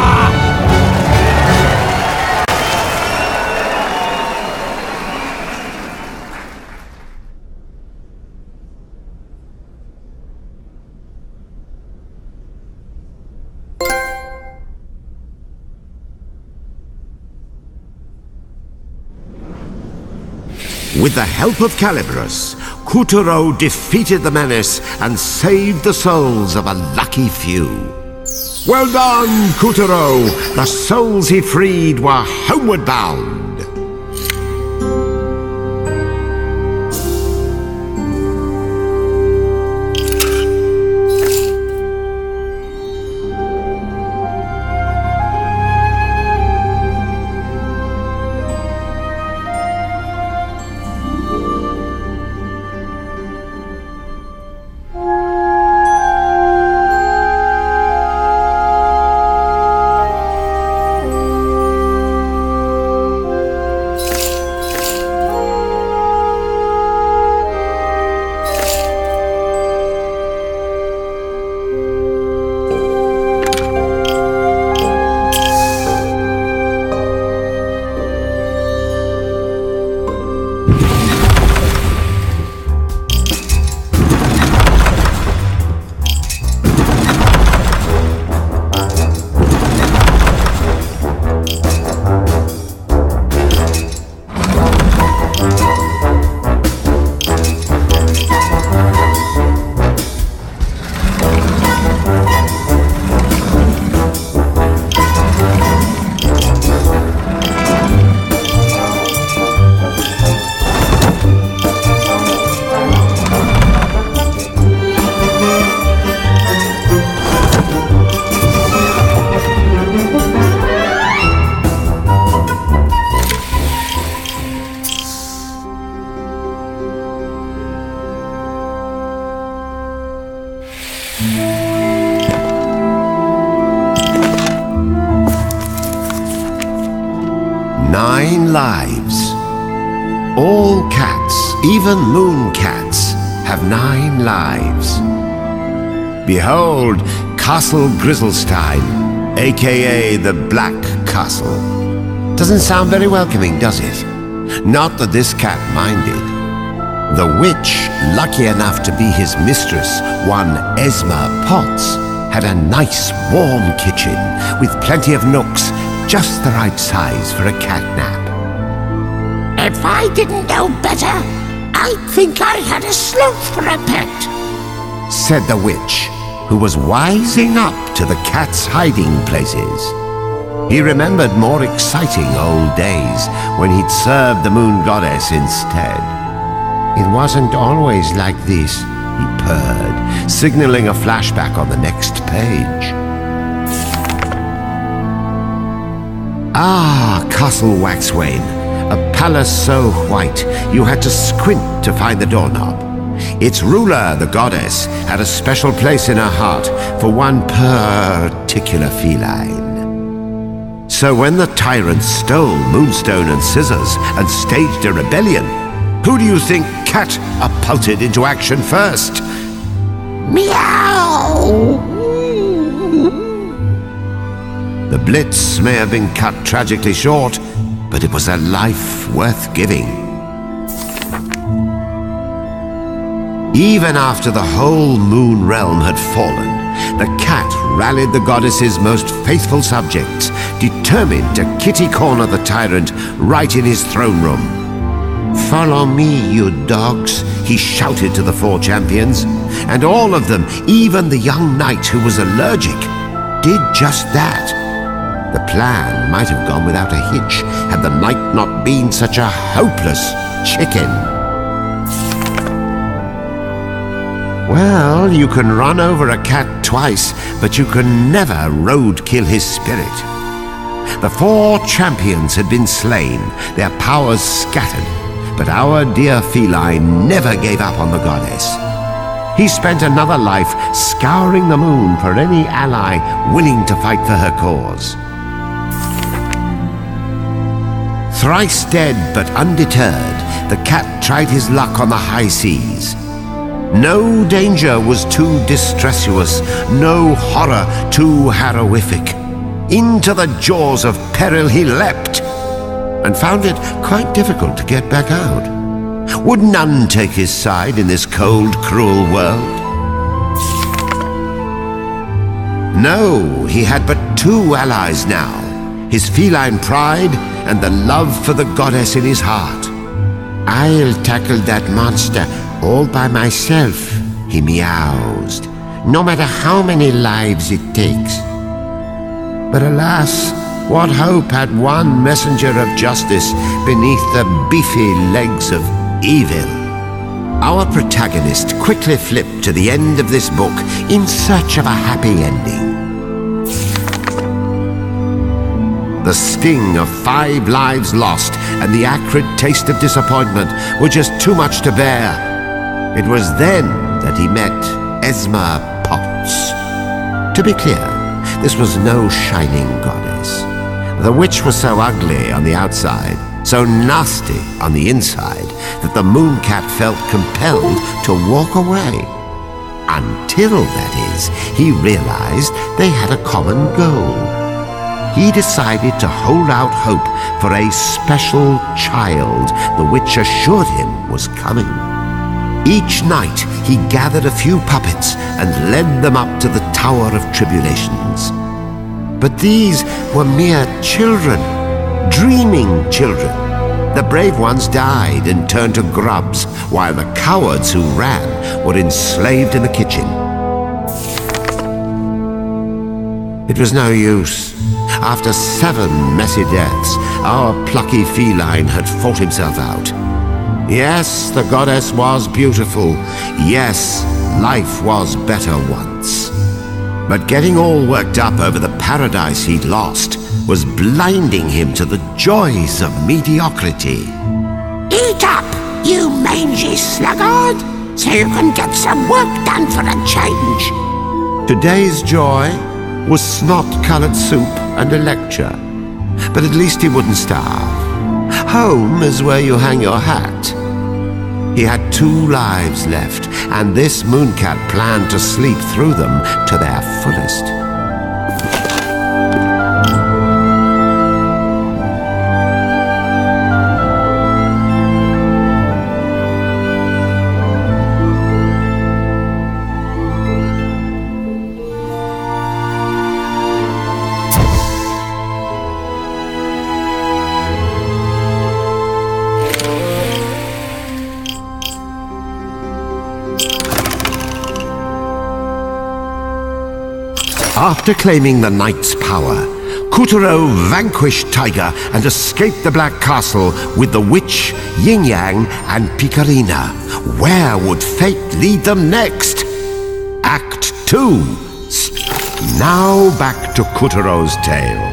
With the help of Calibros, Kuturo defeated the menace and saved the souls of a lucky few. Well done, Kuturo! The souls he freed were homeward bound. Nine lives. All cats, even moon cats, have nine lives. Behold, Castle Grizzlestein, aka the Black Castle. Doesn't sound very welcoming, does it? Not that this cat minded. The witch, lucky enough to be his mistress, one Esma Potts, had a nice warm kitchen with plenty of nooks, just the right size for a catnap. If I didn't know better, I'd think I had a sloth for a pet, said the witch, who was wising up to the cat's hiding places. He remembered more exciting old days when he'd served the moon goddess instead. It wasn't always like this, he purred, signaling a flashback on the next page. Ah, Castle Waxwayne, a palace so white you had to squint to find the doorknob. Its ruler, the goddess, had a special place in her heart for one particular feline. So when the tyrant stole Moonstone and Scissors and staged a rebellion, who do you think catapulted into action first? Meow! The blitz may have been cut tragically short, but it was a life worth giving. Even after the whole moon realm had fallen, the cat rallied the goddess's most faithful subjects, determined to kitty-corner the tyrant right in his throne room. "Follow me, you dogs," he shouted to the four champions, and all of them, even the young knight who was allergic, did just that. The plan might have gone without a hitch had the knight not been such a hopeless chicken. Well, you can run over a cat twice, but you can never roadkill his spirit. The four champions had been slain, their powers scattered, but our dear feline never gave up on the goddess. He spent another life scouring the moon for any ally willing to fight for her cause. Thrice dead but undeterred, the cat tried his luck on the high seas. No danger was too distressous, no horror too heroific. Into the jaws of peril he leapt, and found it quite difficult to get back out. Would none take his side in this cold, cruel world? No, he had but two allies now, his feline pride and the love for the goddess in his heart. "I'll tackle that monster all by myself," he meowsed, "no matter how many lives it takes." But alas, what hope had one messenger of justice beneath the beefy legs of evil? Our protagonist quickly flipped to the end of this book in search of a happy ending. The sting of five lives lost and the acrid taste of disappointment were just too much to bear. It was then that he met Esma Potts. To be clear, this was no shining goddess. The witch was so ugly on the outside, so nasty on the inside, that the moon cat felt compelled to walk away. Until, that is, he realized they had a common goal. He decided to hold out hope for a special child the witch assured him was coming. Each night he gathered a few puppets and led them up to the Tower of Tribulations. But these were mere children, dreaming children. The brave ones died and turned to grubs, while the cowards who ran were enslaved in the kitchen. It was no use. After seven messy deaths, our plucky feline had fought himself out. Yes, the goddess was beautiful. Yes, life was better once. But getting all worked up over the paradise he'd lost was blinding him to the joys of mediocrity. Eat up, you mangy sluggard, so you can get some work done for a change. Today's joy was snot-coloured soup and a lecture, but at least he wouldn't starve. Home is where you hang your hat. He had two lives left, and this mooncat planned to sleep through them to their fullest. After claiming the knight's power, Kuturo vanquished Tiger and escaped the Black Castle with the witch, Yin Yang, and Picarina. Where would fate lead them next? Act two. Now back to Kuturo's tale.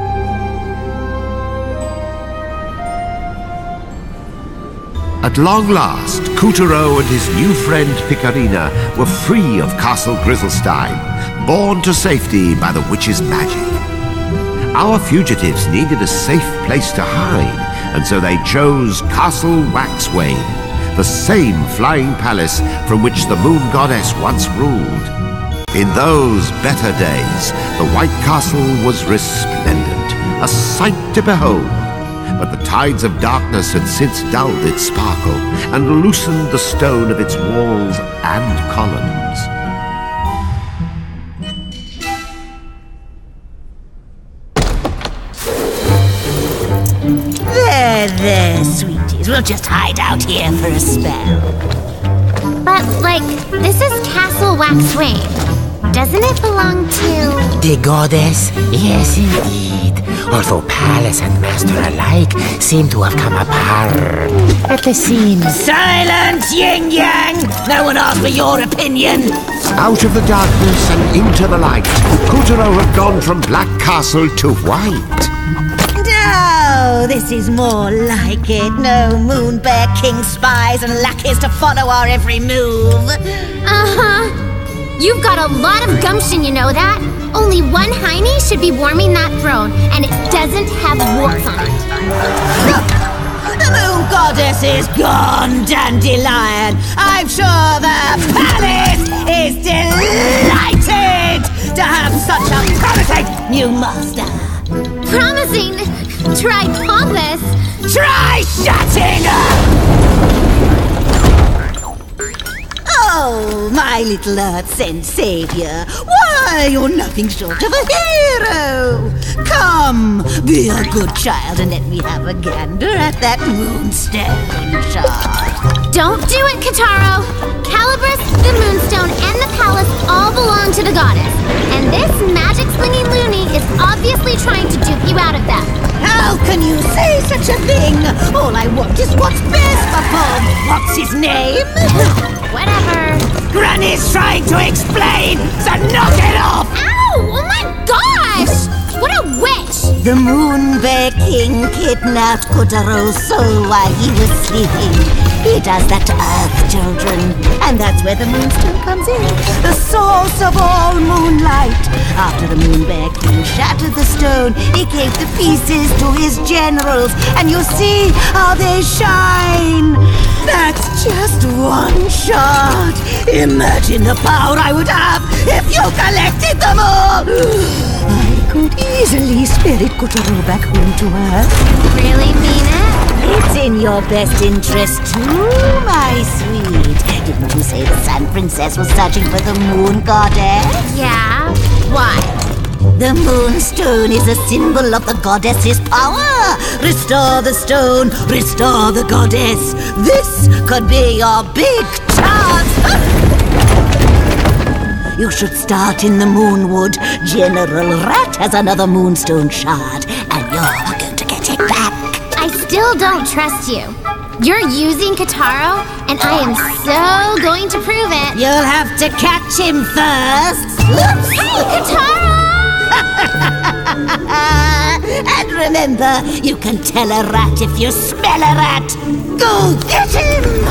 At long last, Kuturo and his new friend Picarina were free of Castle Grizzlestein, borne to safety by the witch's magic. Our fugitives needed a safe place to hide, and so they chose Castle Waxwayne, the same flying palace from which the moon goddess once ruled. In those better days, the White Castle was resplendent, a sight to behold. But the tides of darkness had since dulled its sparkle and loosened the stone of its walls and columns. There, there, sweeties. We'll just hide out here for a spell. But, like, this is Castle Waxwayne. Doesn't it belong to... The goddess? Yes, indeed. although palace and master alike seem to have come apart at the seams. Silence, Yin Yang! No one asked for your opinion! Out of the darkness and into the light, Puppeteer had gone from Black Castle to White. No, this is more like it. No Moon Bear King spies and lackeys to follow our every move. Uh-huh. You've got a lot of gumption, you know that? Only one hiney should be warming that throne, and it doesn't have warts on it. The Moon Goddess is gone, Dandelion. I'm sure the palace is delighted to have such a promising new master. Promising? Try pompous. Try shutting up! Oh, my little earth-sent savior. Why, you're nothing short of a hero. Come, be a good child and let me have a gander at that moonstone shard. Don't do it, Kataro. Calabrus, the moonstone, and the palace all belong to the goddess. And this magic-slinging loony is obviously trying to dupe you out of them. How can you say such a thing? All I want is what's best for poor what's his name? Whatever. Granny's trying to explain, so knock it off! Ow! Oh my gosh! What a witch! The Moon Bear King kidnapped Kotaro's soul while he was sleeping. He does that to Earth children, and that's where the Moonstone comes in. The source of all moonlight. After the Moon Bear King shattered the stone, he gave the pieces to his generals, and you see how they shine. That's just one shot. Imagine the power I would have if you collected them all. I could easily spirit Kotaro back home to her. Really mean it? It's in your best interest too, my sweet. Didn't you say the Sun Princess was searching for the Moon Goddess? Yeah. Why? The Moonstone is a symbol of the goddess's power. Restore the stone, restore the goddess. This could be your big chance. You should start in the Moonwood. General Rat has another Moonstone shard, and you're going to get it back. I still don't trust you. You're using Kataro, and I am so going to prove it. You'll have to catch him first. Hey, Kataro! And remember, you can tell a rat if you smell a rat. Go get him!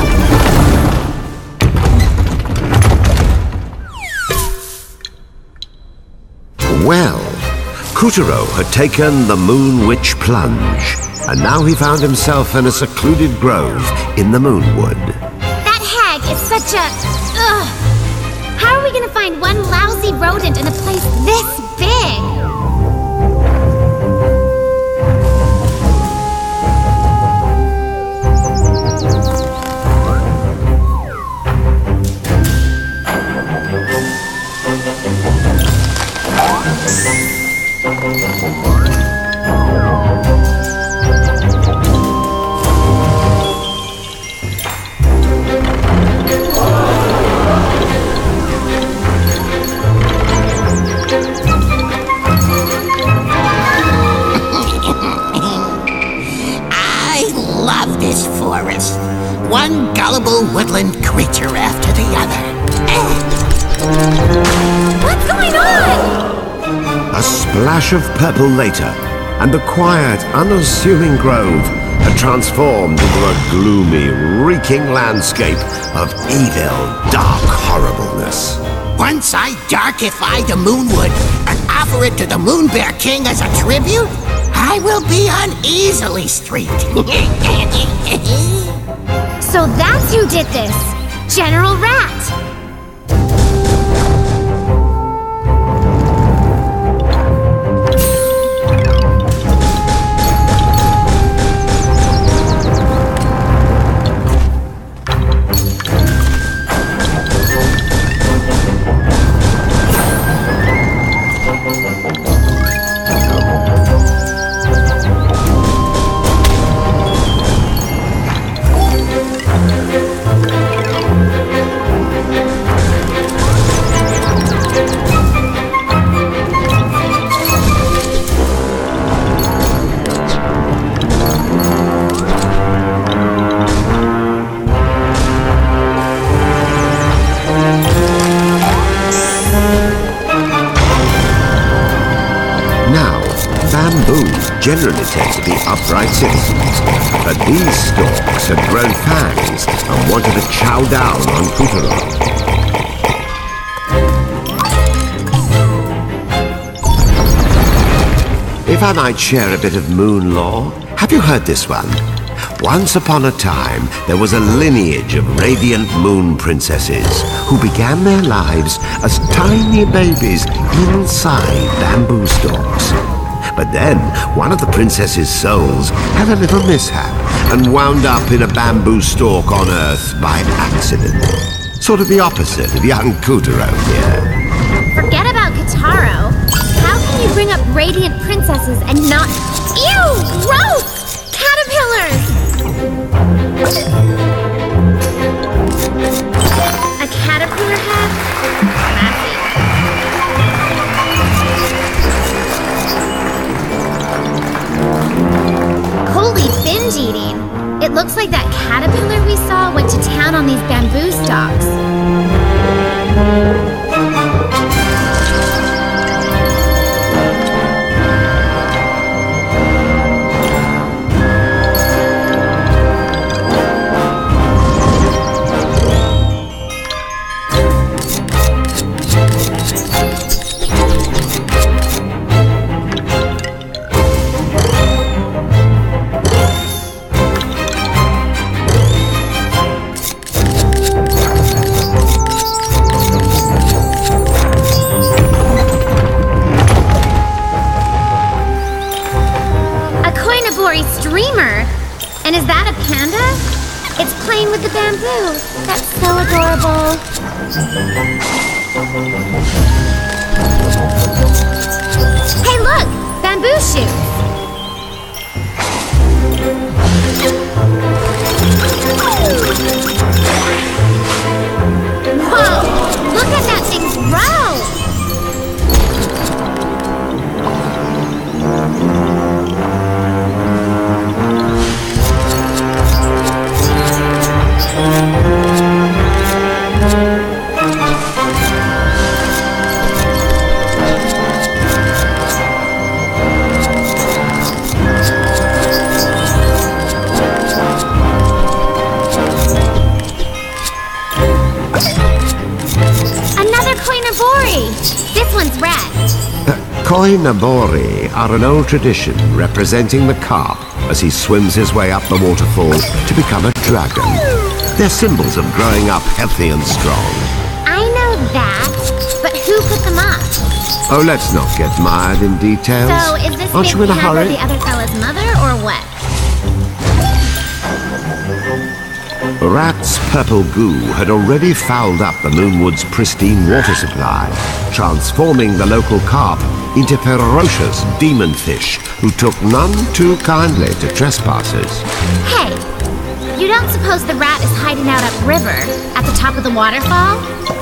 Well, Kotaro had taken the Moon Witch plunge, and now he found himself in a secluded grove in the Moonwood. That hag is such a... Ugh. How are we gonna find one lousy rodent in a place this big? One gullible woodland creature after the other. What's going on? A splash of purple later, and the quiet, unassuming grove had transformed into a gloomy, reeking landscape of evil, dark horribleness. Once I darkify the Moonwood and offer it to the Moon Bear King as a tribute, I will be on Easily Street. So that's who did this! General Rat! generally tend to be upright citizens. But these storks had grown fangs and wanted to chow down on Puppeteer. If I might share a bit of moon lore, have you heard this one? Once upon a time, there was a lineage of radiant moon princesses who began their lives as tiny babies inside bamboo stalks. But then, one of the princess's souls had a little mishap and wound up in a bamboo stalk on Earth by accident. Sort of the opposite of young Puppeteer here. Forget about Kataro. How can you bring up radiant princesses and not... Ew! Gross! Caterpillars! A caterpillar head? Classy. Holy binge eating! It looks like that caterpillar we saw went to town on these bamboo stalks. Streamer? And is that a panda? It's playing with the bamboo. That's so adorable. Hey, look! Bamboo shoots. Whoa! Look at that thing grow! This one's red. Uh, Koi Nabori are an old tradition representing the carp as he swims his way up the waterfall to become a dragon. They're symbols of growing up healthy and strong. I know that, but who put them up? Oh, let's not get mired in details. So is this Aren't you in a hurry? the other fella's mother, or what? Rat's purple goo had already fouled up the Moonwood's pristine water supply, transforming the local carp into ferocious demon fish who took none too kindly to trespassers. Hey, you don't suppose the rat is hiding out upriver, at the top of the waterfall?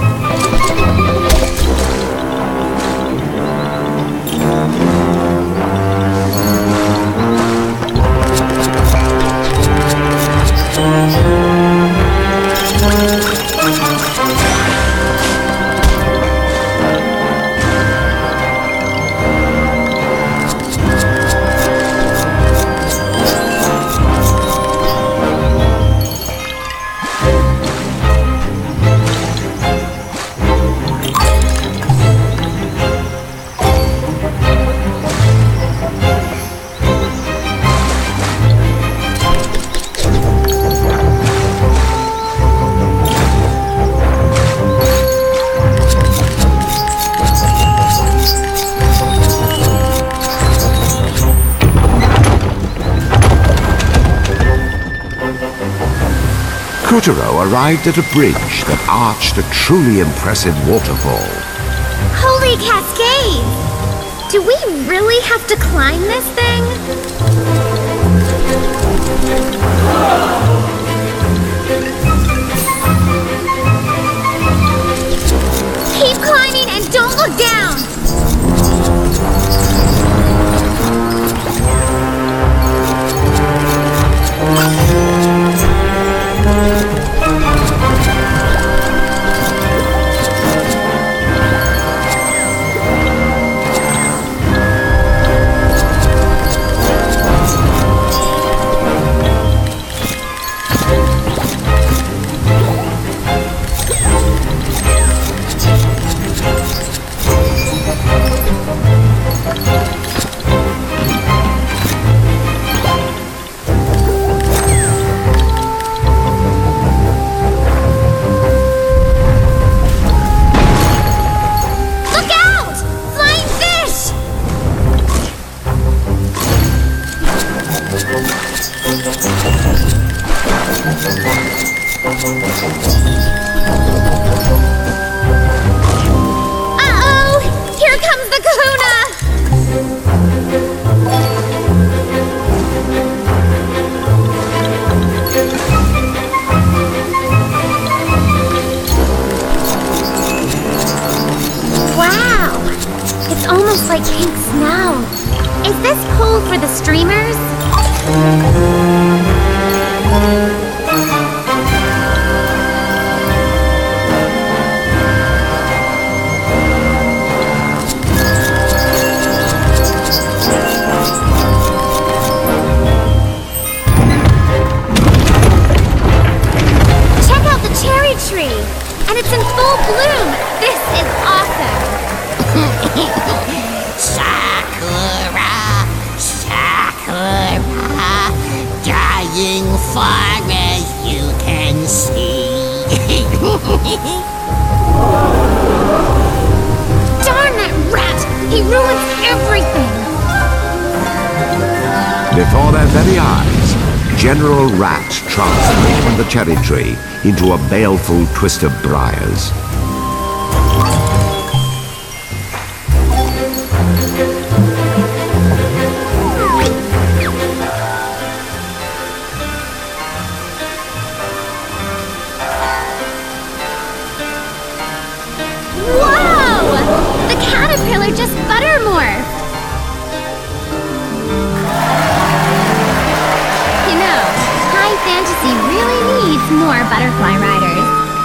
Puppeteer arrived at a bridge that arched a truly impressive waterfall. Holy cascade! Do we really have to climb this thing? Keep climbing and don't look down! almost like pink snow. Is this cold for the streamers? Check out the cherry tree! And it's in full bloom! This is awesome! Sakura, Sakura, dying far as you can see. Darn that rat! He ruins everything! Before their very eyes, General Rat transformed the cherry tree into a baleful twist of briars. Whoa! The caterpillar just buttermorphed! You know, high fantasy really needs more butterfly riders.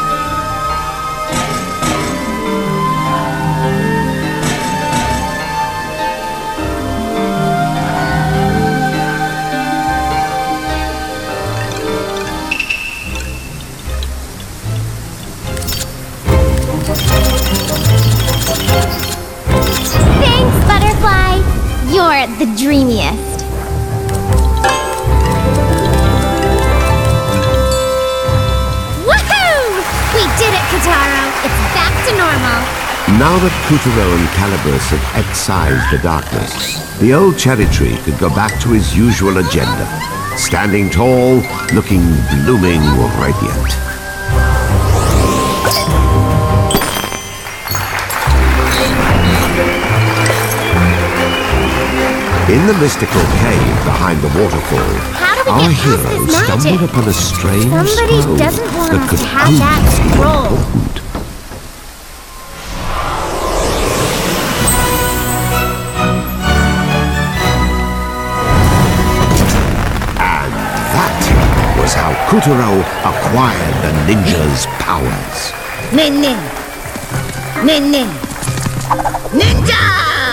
Thanks, butterfly! You're the dreamiest. Woohoo! We did it, Kotaro! It's back to normal. Now that Puppeteer and Calibus had excised the darkness, the old cherry tree could go back to his usual agenda, standing tall, looking blooming radiant. In the mystical cave behind the waterfall, How do we our get past hero this magic? stumbled upon a strange Somebody scroll doesn't want that us could to have only that be scroll. important. And that was how Kotaro acquired the ninja's powers. Nin nin. Nin nin. Ninja!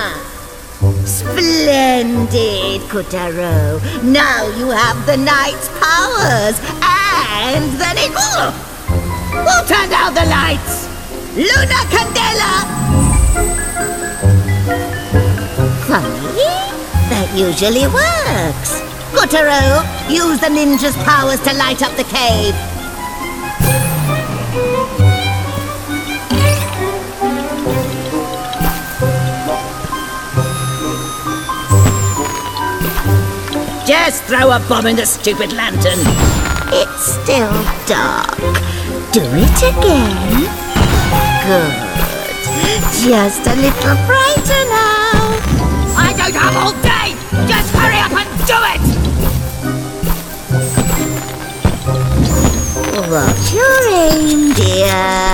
Splendid, Kotaro. Now you have the knight's powers and the ninja. Who turned out the lights? Luna Candela! Funny. That usually works. Kotaro, use the ninja's powers to light up the cave. Just throw a bomb in the stupid lantern. It's still dark. Do it again. Good. Just a little brighter now. I don't have all day! Just hurry up and do it! Watch your aim, dear.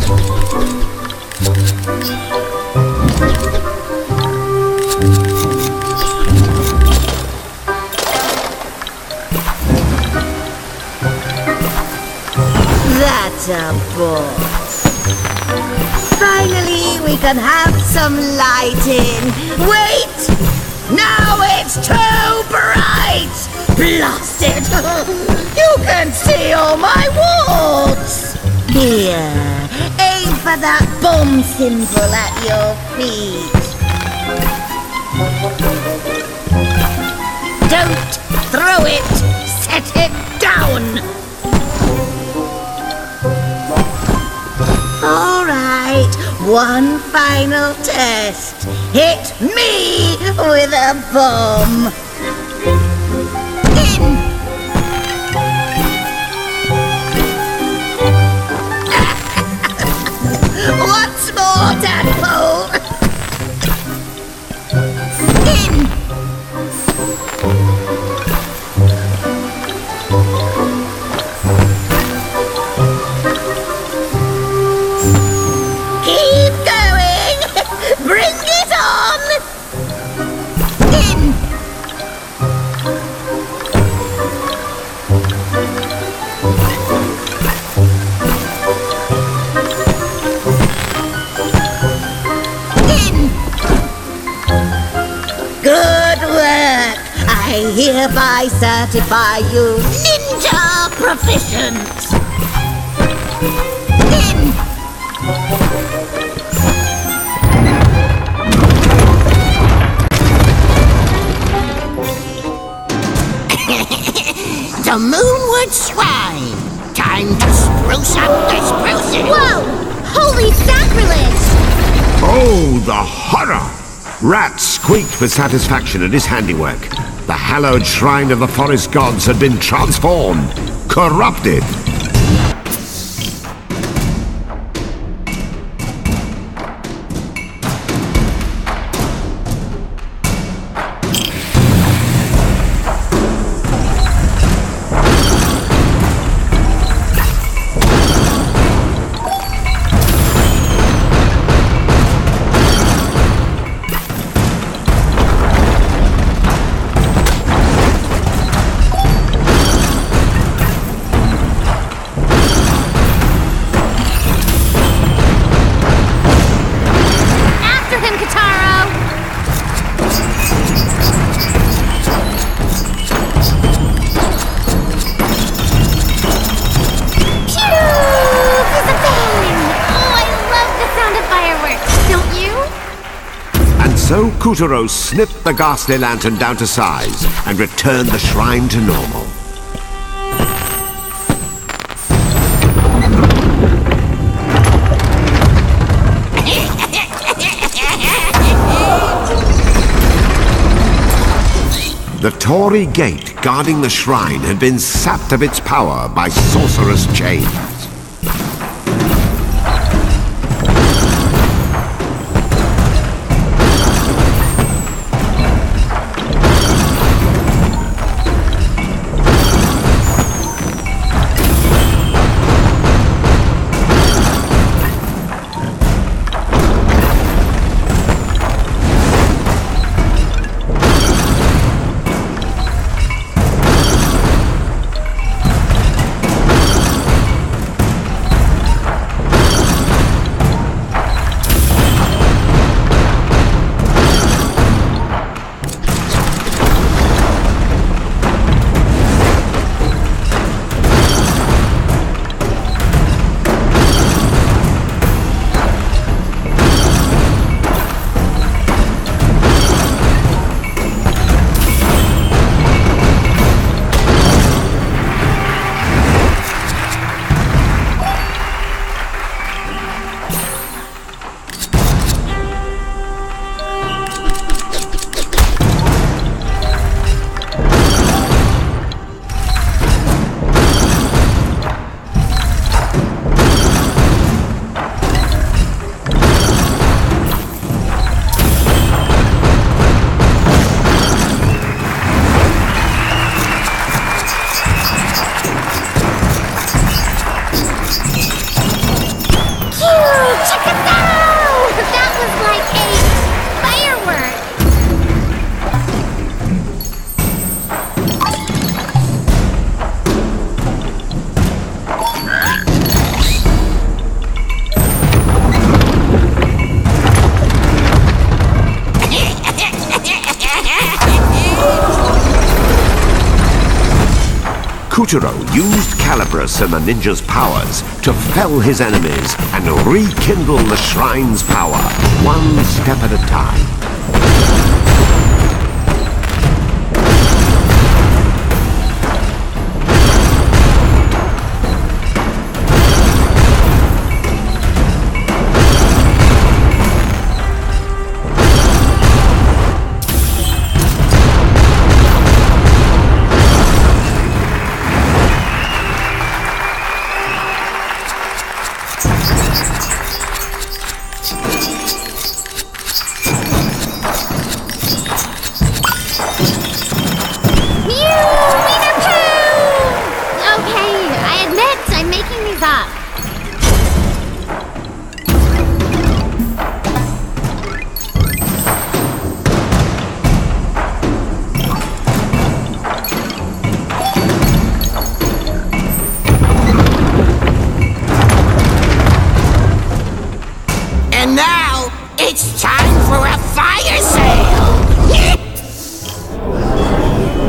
That's a boss. Finally, we can have some lighting. Wait! Now it's too bright! Blast it! You can see all my warts! Here, aim for that bomb symbol at your feet. Don't throw it! Set it down! All right, one final test. Hit me with a bomb. In. Once more, tadpole. In. Keep going! Bring it on! I hereby certify you ninja proficient. Then the Moonwood Shrine. Time to spruce up the sprucing. Whoa! Holy sacrilege! Oh, the horror! Rat squeaked with satisfaction at his handiwork. The hallowed shrine of the forest gods had been transformed, corrupted. So Kuturo snipped the ghastly lantern down to size and returned the shrine to normal. The Torii gate guarding the shrine had been sapped of its power by sorcerous chains. Kuturo used Calibros and the ninja's powers to fell his enemies and rekindle the shrine's power, one step at a time. And now, it's time for a fire sale!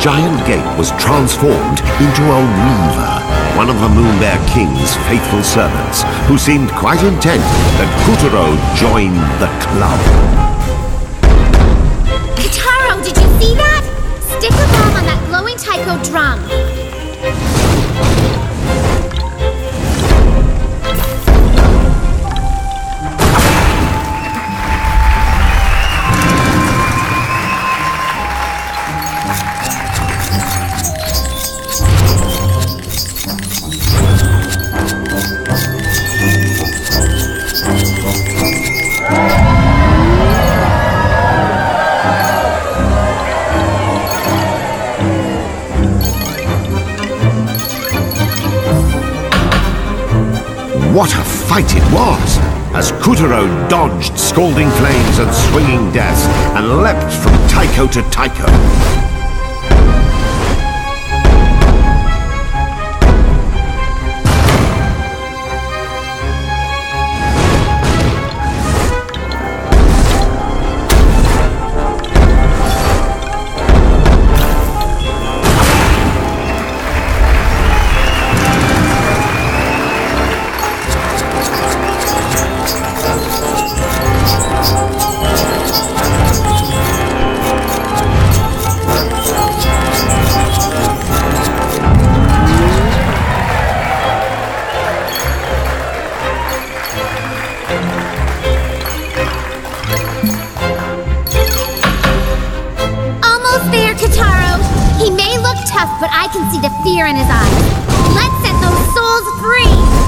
giant gate was transformed into a weaver, one of the Moon Bear King's faithful servants, who seemed quite intent that Kuturo join the club. Kitaro, did you see that? Stick a bomb on that glowing taiko drum. What a fight it was, as Kuturo dodged scalding flames and swinging deaths and leapt from taiko to taiko. But I can see the fear in his eyes. Let's set those souls free!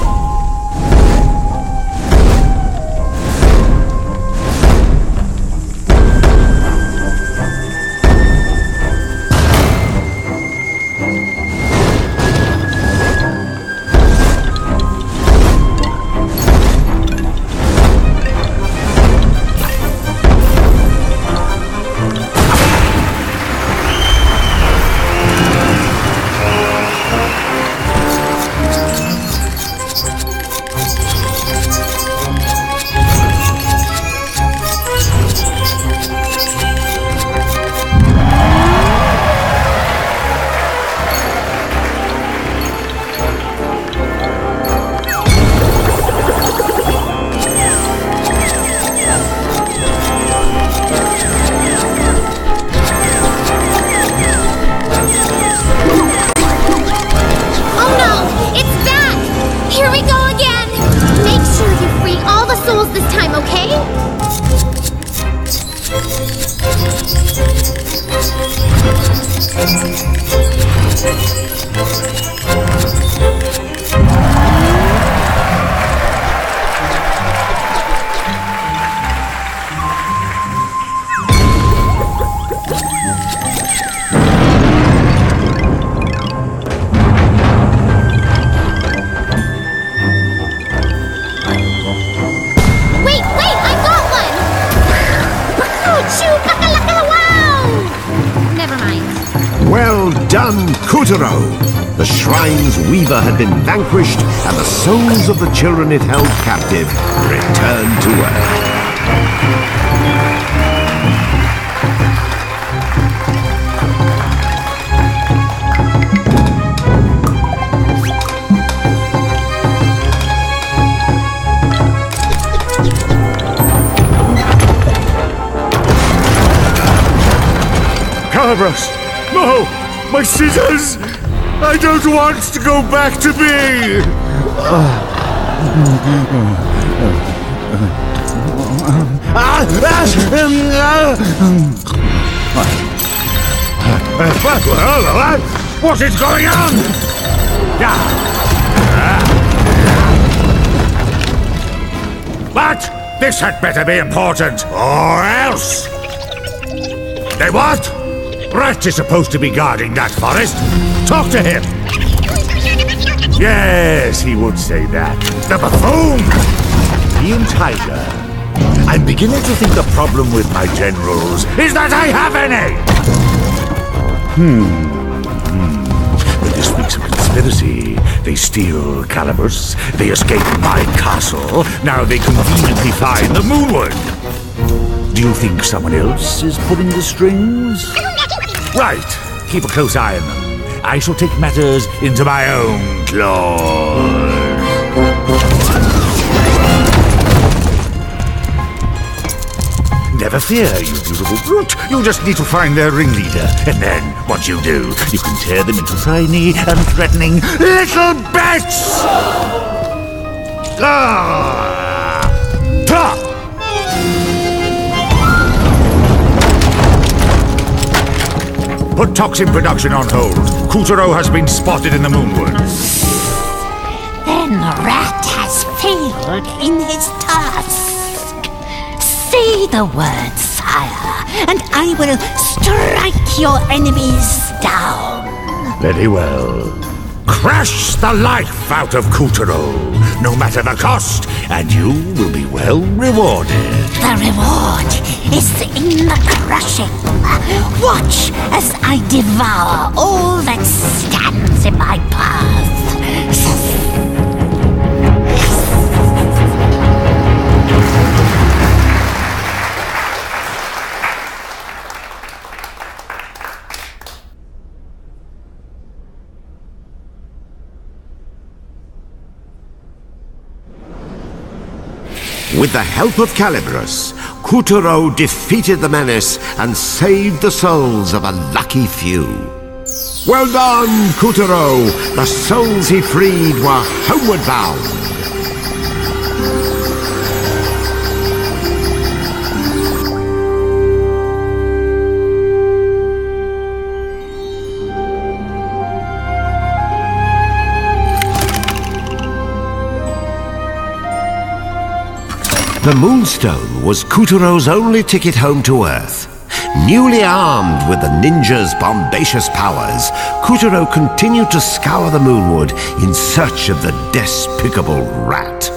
Well done, Kuturo! The shrine's weaver had been vanquished, and the souls of the children it held captive returned to Earth. Calibros! No! My scissors! I don't want to go back to me! What is going on? But this had better be important, or else! They what? Rat is supposed to be guarding that forest. Talk to him. Yes, he would say that. The buffoon! Being Tiger, I'm beginning to think the problem with my generals is that I have any! Hmm. hmm. With this week's conspiracy, they steal Calibros, they escape my castle, now they conveniently find the Moonwood. Do you think someone else is pulling the strings? Right. keep a close eye on them. I shall take matters into my own claws. Never fear, you beautiful brute. You just need to find their ringleader. And then, once you do, you can tear them into tiny and threatening little bits! Ah! Ta! Put toxin production on hold. Kutaro has been spotted in the Moonwood. Then Rat has failed in his task. Say the word, sire, and I will strike your enemies down. Very well. Crush the life out of Kutaro, no matter the cost, and you will be well rewarded. The reward is in the crushing. Watch as I devour all that stands in my path. With the help of Calibros, Kutaro defeated the menace and saved the souls of a lucky few. Well done, Kutaro! The souls he freed were homeward bound. The Moonstone was Kutaro's only ticket home to Earth. Newly armed with the ninja's bombacious powers, Kutaro continued to scour the Moonwood in search of the despicable rat.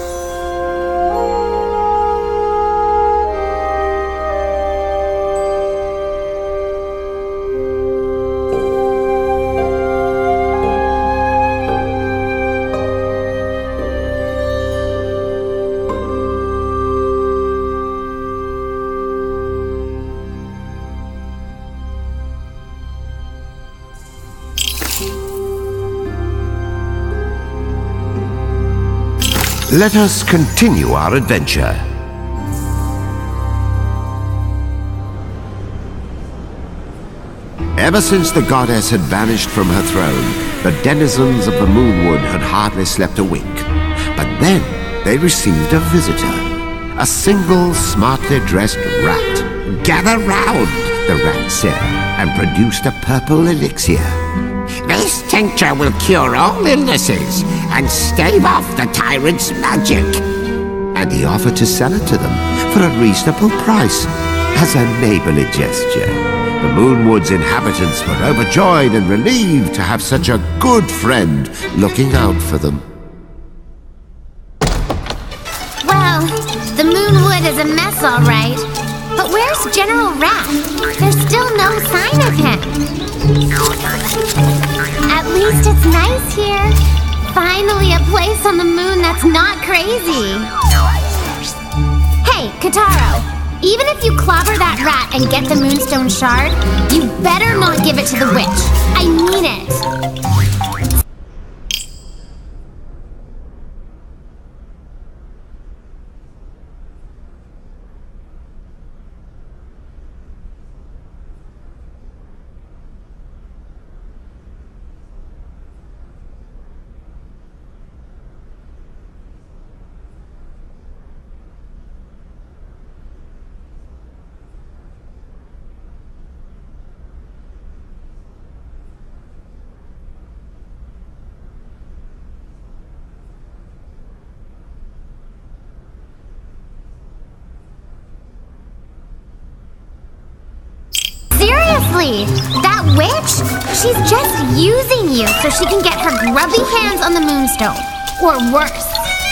Let us continue our adventure. Ever since the goddess had vanished from her throne, the denizens of the Moonwood had hardly slept a wink. But then they received a visitor. A single, smartly dressed rat. Gather round, the rat said, and produced a purple elixir. This tincture will cure all illnesses and stave off the tyrant's magic. And he offered to sell it to them for a reasonable price, as a neighborly gesture. The Moonwood's inhabitants were overjoyed and relieved to have such a good friend looking out for them. Well, the Moonwood is a mess, all right. But where's General Rat? There's still no sign of him. At least it's nice here. Finally a place on the moon that's not crazy. Hey, Kutaro, even if you clobber that rat and get the Moonstone Shard, you better not give it to the witch. I mean it. Seriously, that witch? She's just using you so she can get her grubby hands on the Moonstone. Or worse.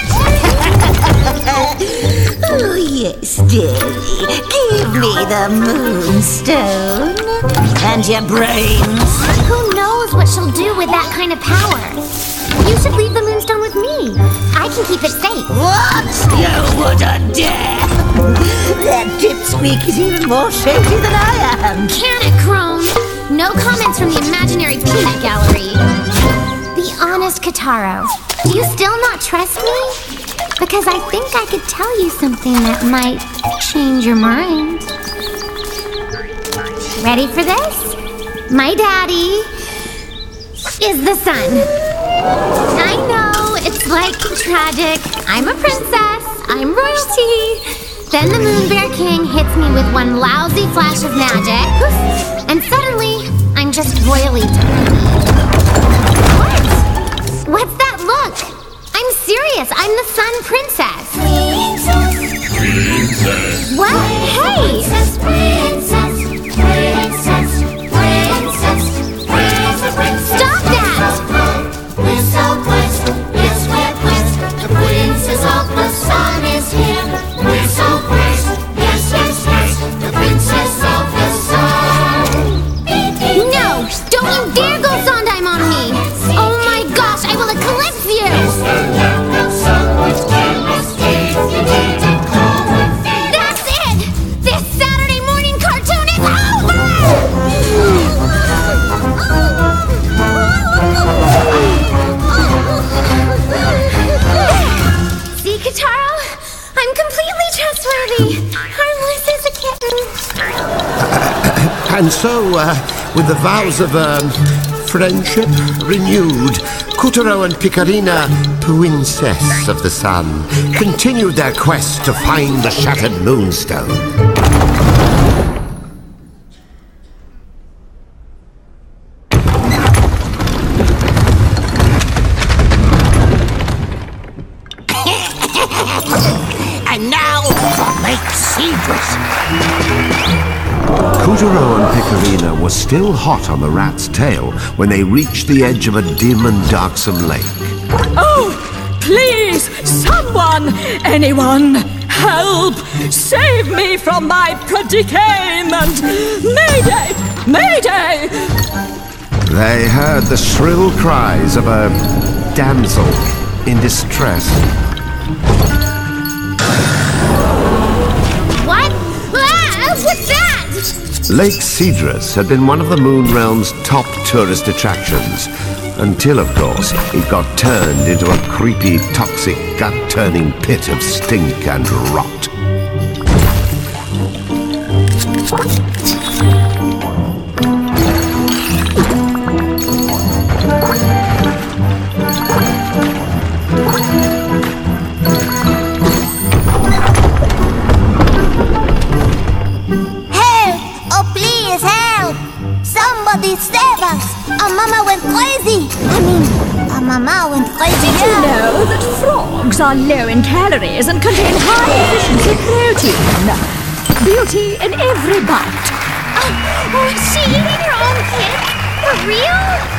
Oh, yes, dearie. Give me the Moonstone. And your brains. Who knows what she'll do with that kind of power? You should leave the Moonstone with me. I can keep it safe. What? You wouldn't dare! That dipsqueak is even more shady than I am. Can it, Crone? No comments from the imaginary peanut gallery. Be honest, Kataro. Do you still not trust me? Because I think I could tell you something that might change your mind. Ready for this? My daddy is the sun. I know, it's like tragic. I'm a princess. I'm royalty. Then the Moon Bear King hits me with one lousy flash of magic, and suddenly, I'm just royally tiny. What? What's that look? I'm serious. I'm the Sun Princess. Princess. Princess. What? Hey! Princess. Princess. Princess. Princess. Princess. Princess. Stop that! We're so blessed. Yes, we're blessed. The princess of the sun is here. We're so blessed. Yes, yes, yes. The princess of the sun. No! Don't you dare go Sondheim on me! Oh my gosh, I will eclipse you! That's it! This Saturday morning cartoon is over! See, Kataro? I'm completely trustworthy. Harmless as a kitten. And so, uh, with the vows of um, friendship renewed, Kotaro and Picarina, princess of the sun, continued their quest to find the shattered moonstone. And now for Lake Cedrus. Kotaro and Picarina were still hot on the rat's tail when they reached the edge of a dim and darksome lake. Oh, please, someone, anyone, help! Save me from my predicament! Mayday! Mayday! They heard the shrill cries of a damsel in distress. What? Ah, what's that? Lake Cedrus had been one of the Moon Realm's top tourist attractions, until, of course, it got turned into a creepy, toxic, gut-turning pit of stink and rot. Somebody save us! Our mama went crazy! I mean, our mama went crazy. Did you know that frogs are low in calories and contain high efficiency protein? Beauty in every bite. Oh, oh, is she eating her own kid? For real?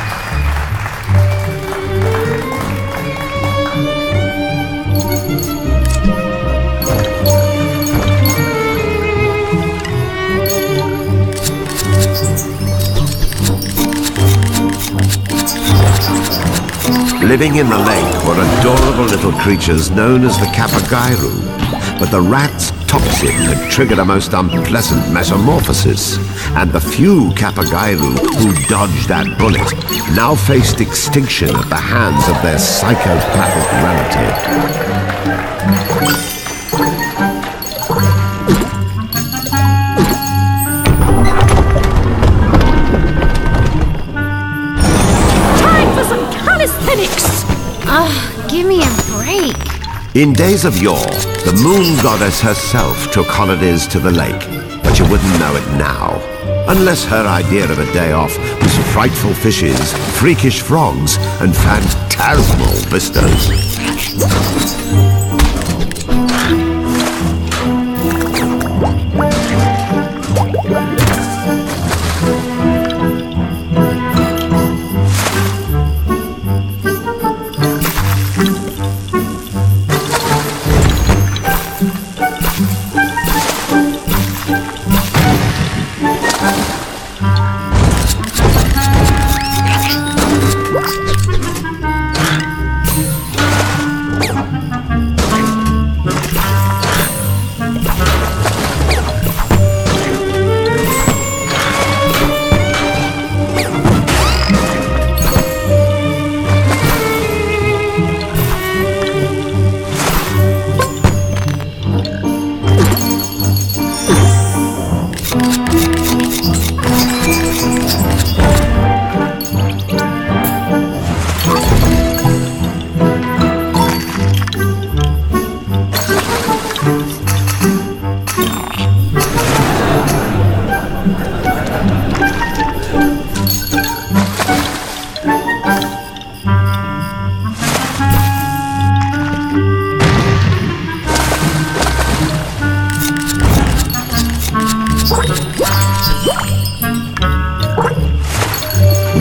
Living in the lake were adorable little creatures known as the Kapagairu, but the rat's toxin had triggered a most unpleasant metamorphosis, and the few Kapagairu who dodged that bullet now faced extinction at the hands of their psychopathic relative. Ugh, give me a break. In days of yore, the moon goddess herself took holidays to the lake, but you wouldn't know it now. Unless her idea of a day off was frightful fishes, freakish frogs, and phantasmal vistas.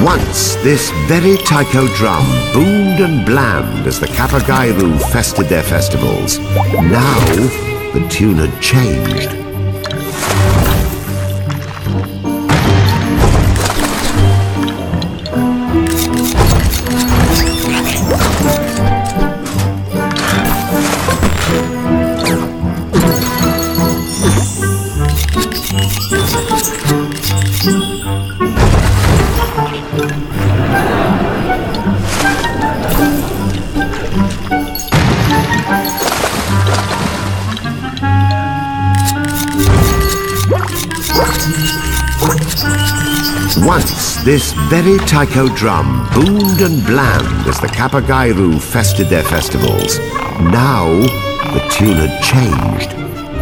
Once, this very taiko drum boomed and blammed as the Kapagairu fested their festivals. Now, the tune had changed. Once, this very taiko drum boomed and blammed as the Kapagairu fested their festivals. Now, the tune had changed.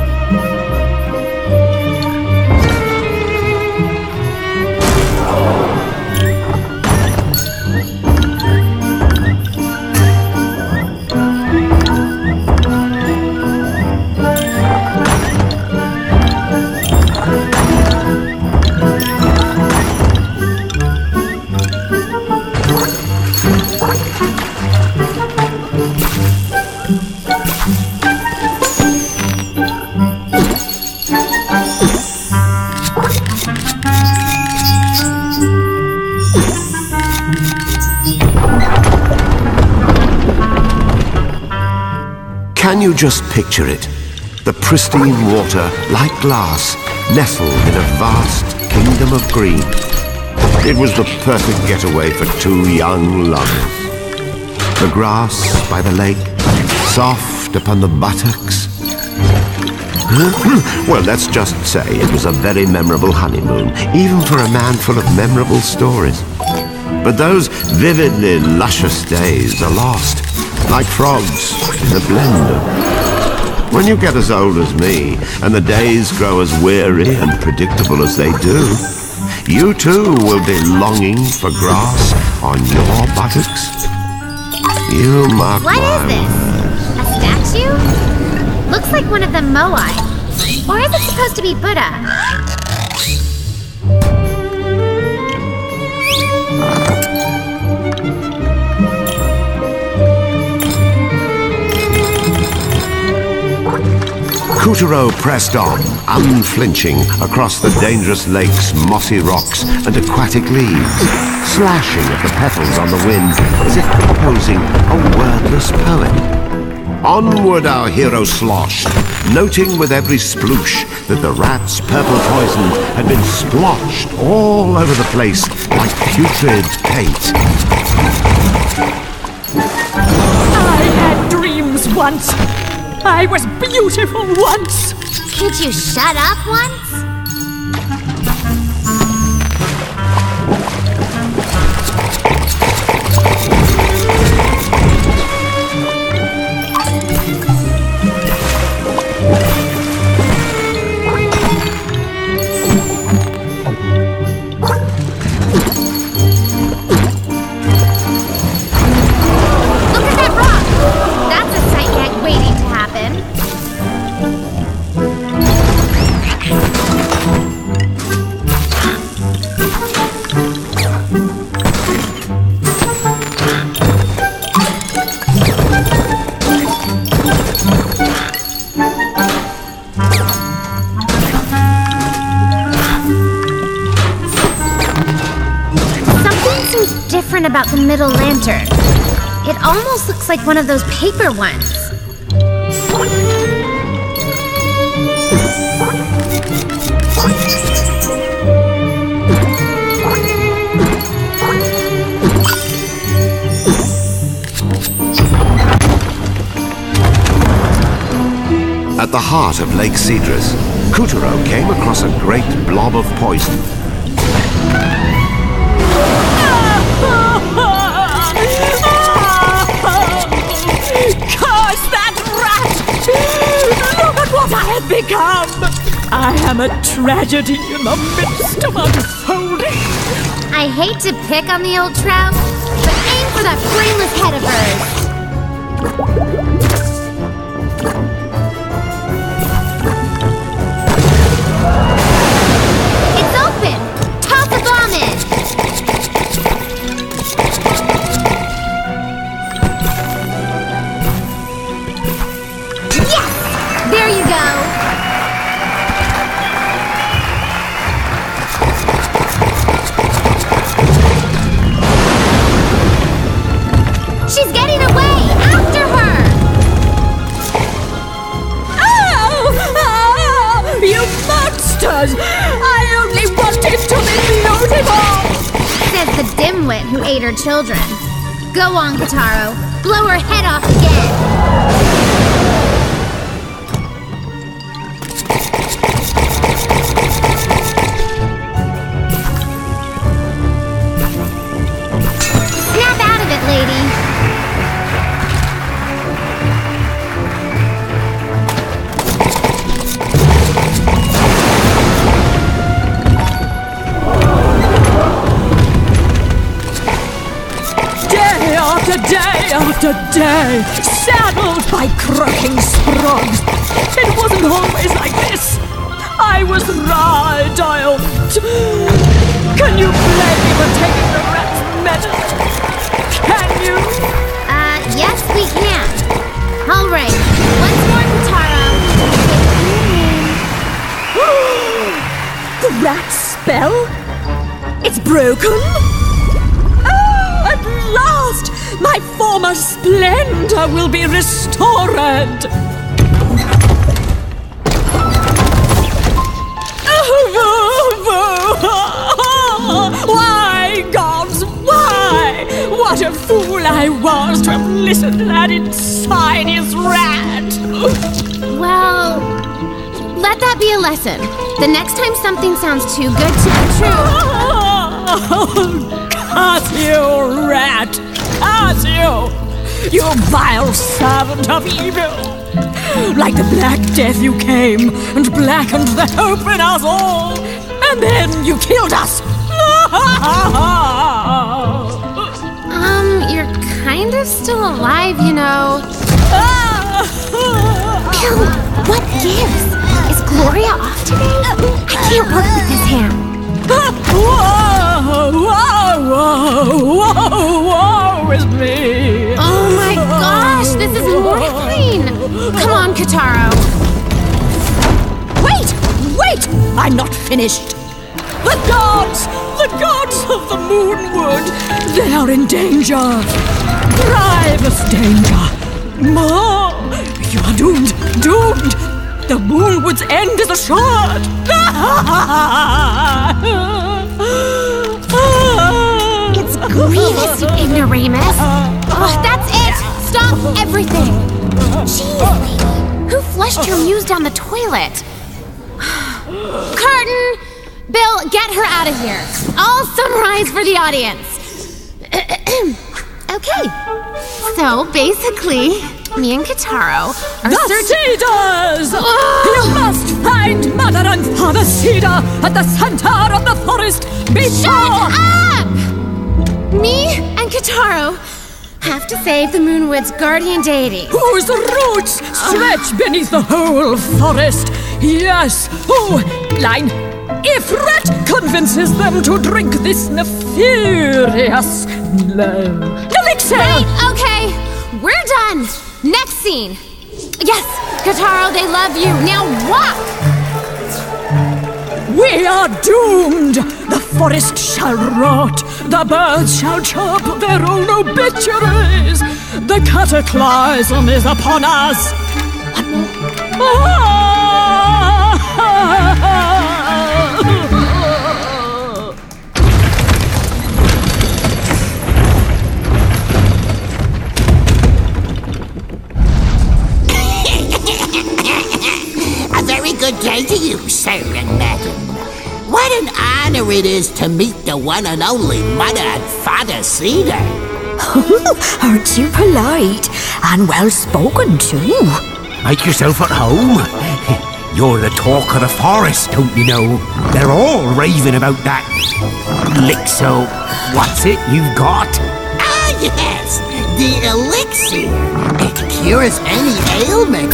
Can you just picture it? The pristine water, like glass, nestled in a vast kingdom of green. It was the perfect getaway for two young lovers. The grass by the lake, soft upon the buttocks. Well, let's just say it was a very memorable honeymoon, even for a man full of memorable stories. But those vividly luscious days are lost, like frogs in a blender. When you get as old as me, and the days grow as weary and predictable as they do, you too will be longing for grass on your buttocks. You mark my What is this? A statue? Looks like one of the Moai. Or is it supposed to be Buddha? Kutaro pressed on, unflinching, across the dangerous lake's mossy rocks and aquatic leaves, slashing at the petals on the wind as if composing a wordless poem. Onward our hero sloshed, noting with every sploosh that the rat's purple poison had been splotched all over the place like putrid Kate. I had dreams once. I was beautiful once. Could you shut up once? Look at that rock! That's a sight gag waiting to happen. Different about the middle lantern. It almost looks like one of those paper ones. At the heart of Lake Cedrus, Kutaro came across a great blob of poison. Curse that rat! Look at what I have become! I am a tragedy in the midst of unfolding. I hate to pick on the old trout, but aim for that brainless head of hers. It's open! Toss a bomb in! creatures! I only want it to be beautiful! Says the dimwit who ate her children. Go on, Kataro. Blow her head off again. Snap out of it, lady. Day after day after day, saddled by croaking sprugs. It wasn't always like this. I was right-dialed. Can you blame me for taking the rat's medicine? Can you? Uh, yes, we can. All right. Once more, Kataro. The rat spell? It's broken? Oh, at last! My former splendor will be restored! Why, gods, why? What a fool I was to have listened to that insidious rat! Well, let that be a lesson. The next time something sounds too good to be true. Curse you, rat! Curse you! You vile servant of evil! Like the Black Death you came and blackened the hope in us all, and then you killed us! Um, you're kind of still alive, you know. Bill, what gives? Is Gloria off today? I can't work with this hand. Whoa, whoa, whoa, whoa, whoa, is me. Oh my gosh, this is mortifying. Come on, Kataro. Wait, wait, I'm not finished. The gods, the gods of the Moonwood, they are in danger. Grievous danger. Ma, you are doomed, doomed. The Moonwood's end is assured. It's grievous, you ignoramus. Oh, that's it. Stop everything. Jeez, lady. Who flushed your muse down the toilet? Curtain! Bill, get her out of here. I'll summarize for the audience. Okay. So, basically, me and Kataro are The searching... Cedars! Oh! You must find Mother and Father Cedar at the center of the forest before... Shut up! Me and Kataro have to save the Moonwood's guardian deity. Whose roots stretch beneath the whole forest. Yes. Oh, line. If Rat convinces them to drink this nefarious elixir. Wait, okay. We're done. Next scene. Yes, Kataro, they love you. Now walk. We are doomed. The forest shall rot. The birds shall chirp their own obituaries. The cataclysm is upon us. Ah! A very good day to you, sir and madam. What an honor it is to meet the one and only Mother and Father Cedar. Aren't you polite? And well spoken, too. Make yourself at home. You're the talk of the forest, don't you know? They're all raving about that elixir. What's it you've got? Ah, yes, the elixir. It cures any ailment.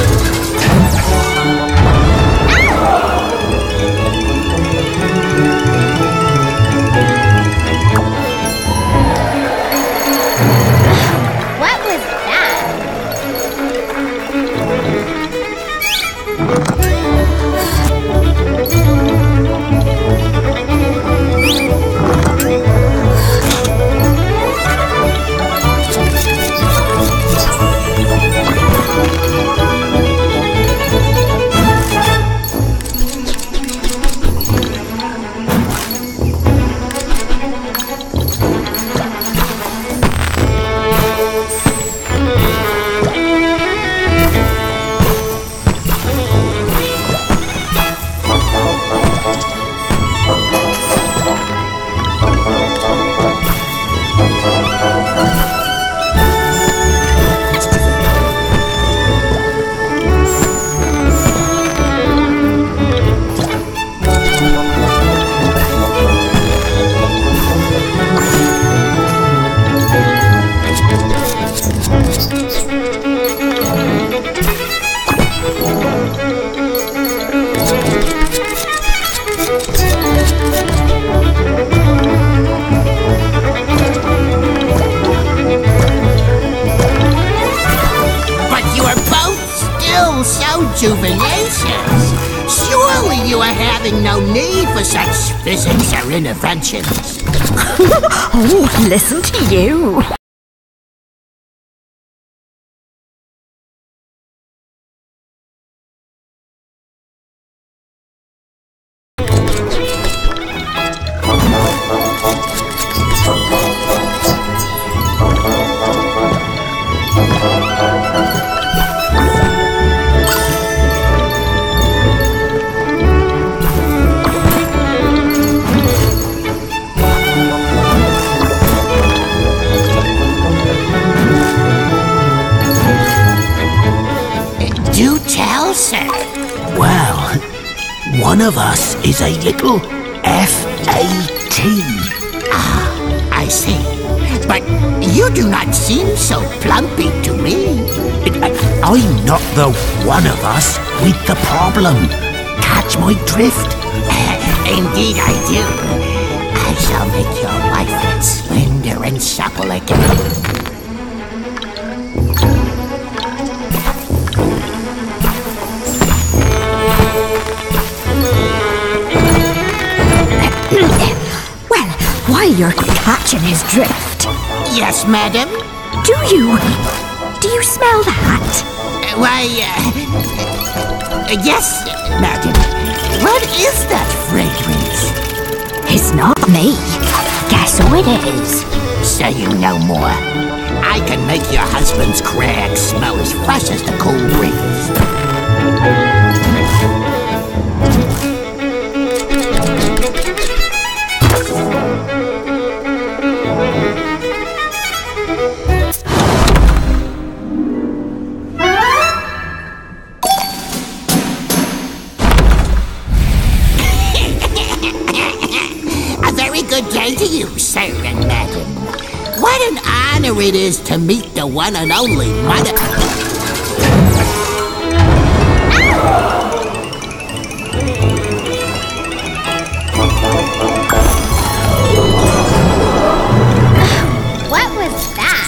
What was that? juvenacious. Surely you are having no need for such physics or interventions. Oh, listen to you. Do tell, sir. Well, one of us is a little F A T. Ah, I see. But you do not seem so plumpy to me. I'm not the one of us with the problem. Catch my drift? Indeed I do. I shall make your wife slender and supple again. Well, while you're catching his drift... Yes, madam? Do you... do you smell that? Uh, why, uh... yes, madam. What is that fragrance? It's not me. Guess who it is? Say you no more. I can make your husband's crag smell as fresh as the cool breeze. Good day to you, sir and madam. What an honor it is to meet the one and only mother... What was that?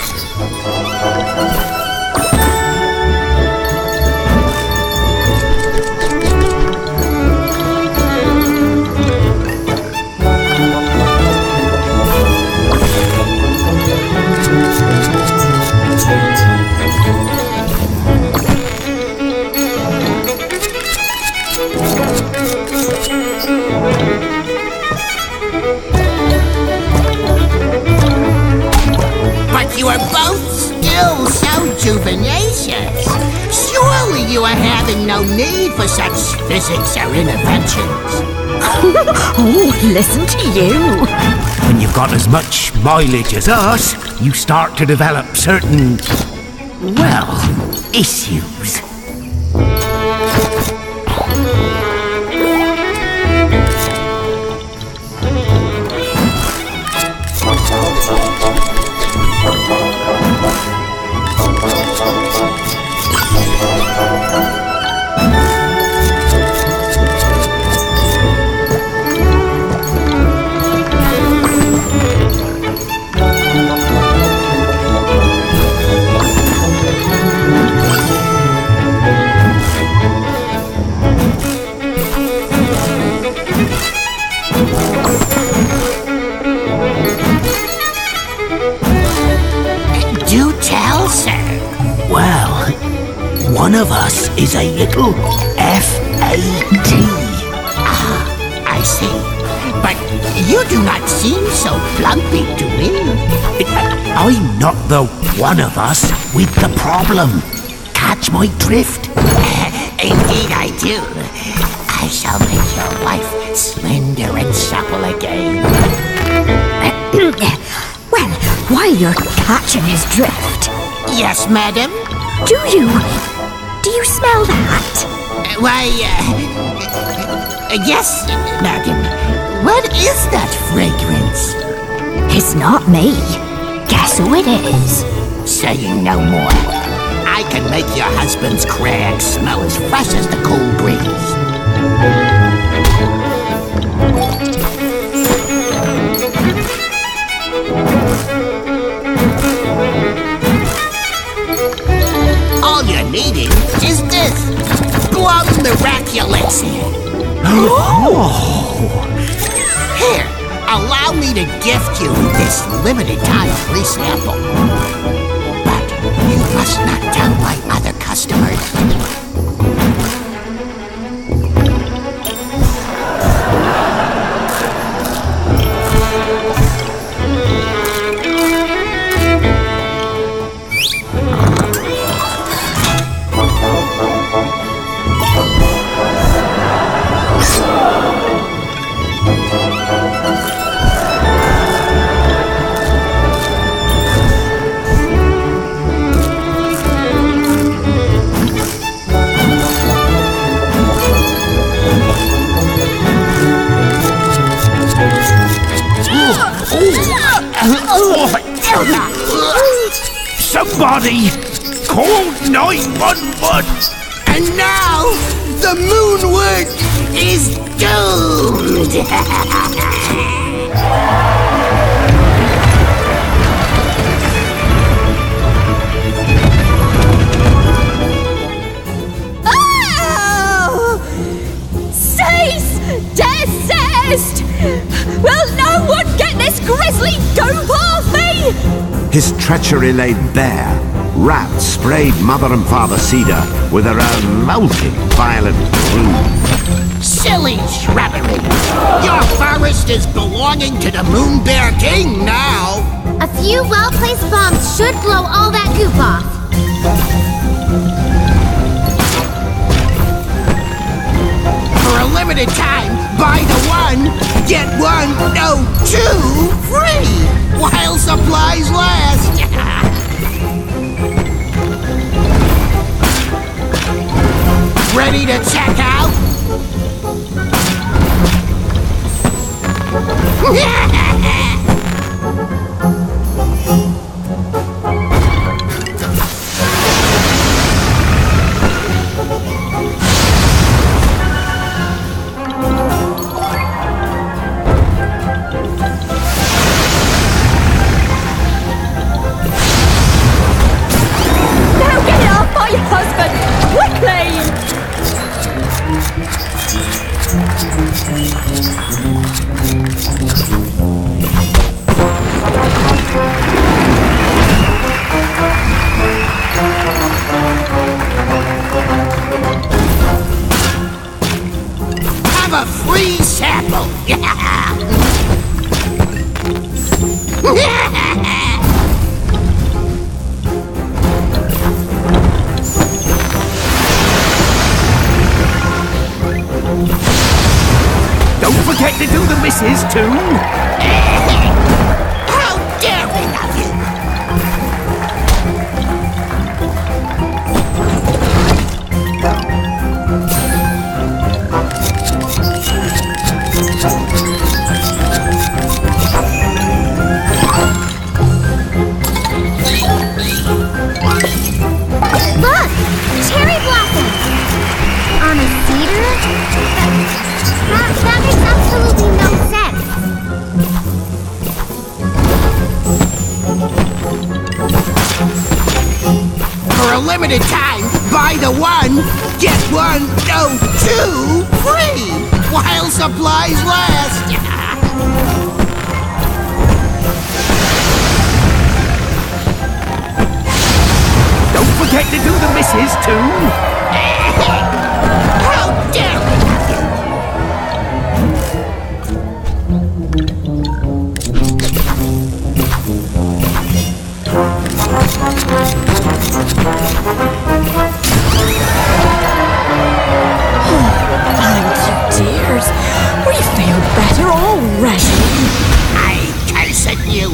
But you are both still so juvenacious. Surely you are having no need for such physics or interventions. Oh, listen to you. When you've got as much mileage as us, you start to develop certain, well, issues. Do tell, sir. Well, one of us is a little F A T. Ah, I see. But you do not seem so plumpy to me. I'm not the one of us with the problem. Catch my drift? Indeed I do. I shall make your wife slender and supple again. Well, while you're catching his drift... Yes, madam? Do you... do you smell that? Uh, why, uh... yes, madam. What is that fragrance? It's not me. Guess who it is? Saying no more. I can make your husband's crag smell as fresh as the cool breeze. All you're needing is this. plum miraculous. Here, allow me to gift you this limited time free sample. But you must not tell my other customers. Somebody call nine one one! And now, the Moonwood is doomed! Oh! Cease! Desist! Will no one get this grisly goop off me? His treachery laid bare. Rats sprayed Mother and Father Cedar with their own molting violet broom. Silly shrubbery! Your forest is belonging to the Moon Bear King now! A few well-placed bombs should blow all that goop off. For a limited time, buy the one, get one, no, two, free! While supplies last! Ready to check out? Now get it off my husband! Quickly! Have a free sample! Don't forget to do the missus tune! How daring of you! Look! Cherry blossoms! On a cedar? That, that makes absolutely no sense. For a limited time, buy the one, get one, no, two, free! While supplies last! Don't forget to do the missus tune! How daring of you! Thank you, dears. We feel better already. I curse at you!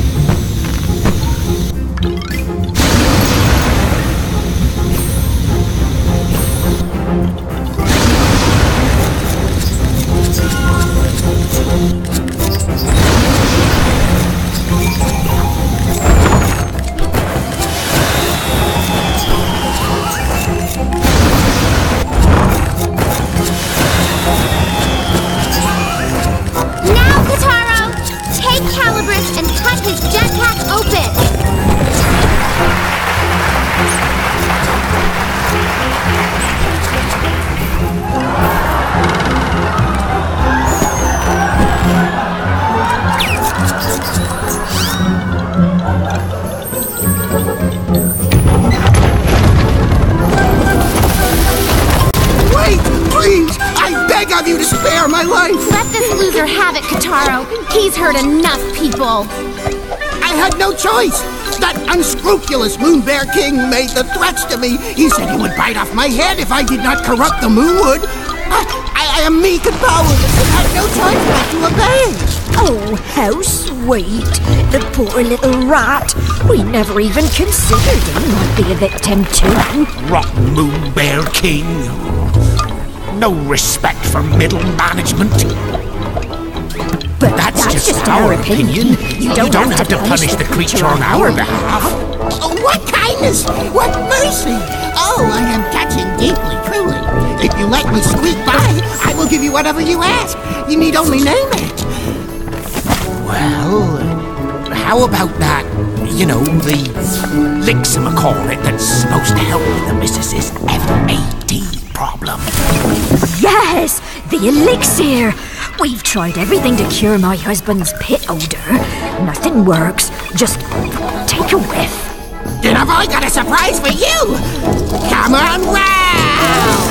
of you to spare my life. Let this loser have it, Kotaro. He's hurt enough people. I had no choice. That unscrupulous Moon Bear King made the threats to me. He said he would bite off my head if I did not corrupt the Moonwood. I, I, I am meek and powerless and had no choice but to obey. Oh, how sweet. The poor little rat. We never even considered he might be a victim too. Rotten Moon Bear King. No respect for middle management. But that's, that's just, just our our opinion. opinion. You You don't, don't have, to punish the creature on our behalf. Oh, what kindness! What mercy! Oh, I am touching deeply, truly. If you let me squeak by, I will give you whatever you ask. You need only name it. Well, how about that, you know, the licksamacornet that's supposed to help with the missus's F A T problem? Yes, the elixir. We've tried everything to cure my husband's pit odor. Nothing works. Just take a whiff. Then I've only got a surprise for you. Come on round.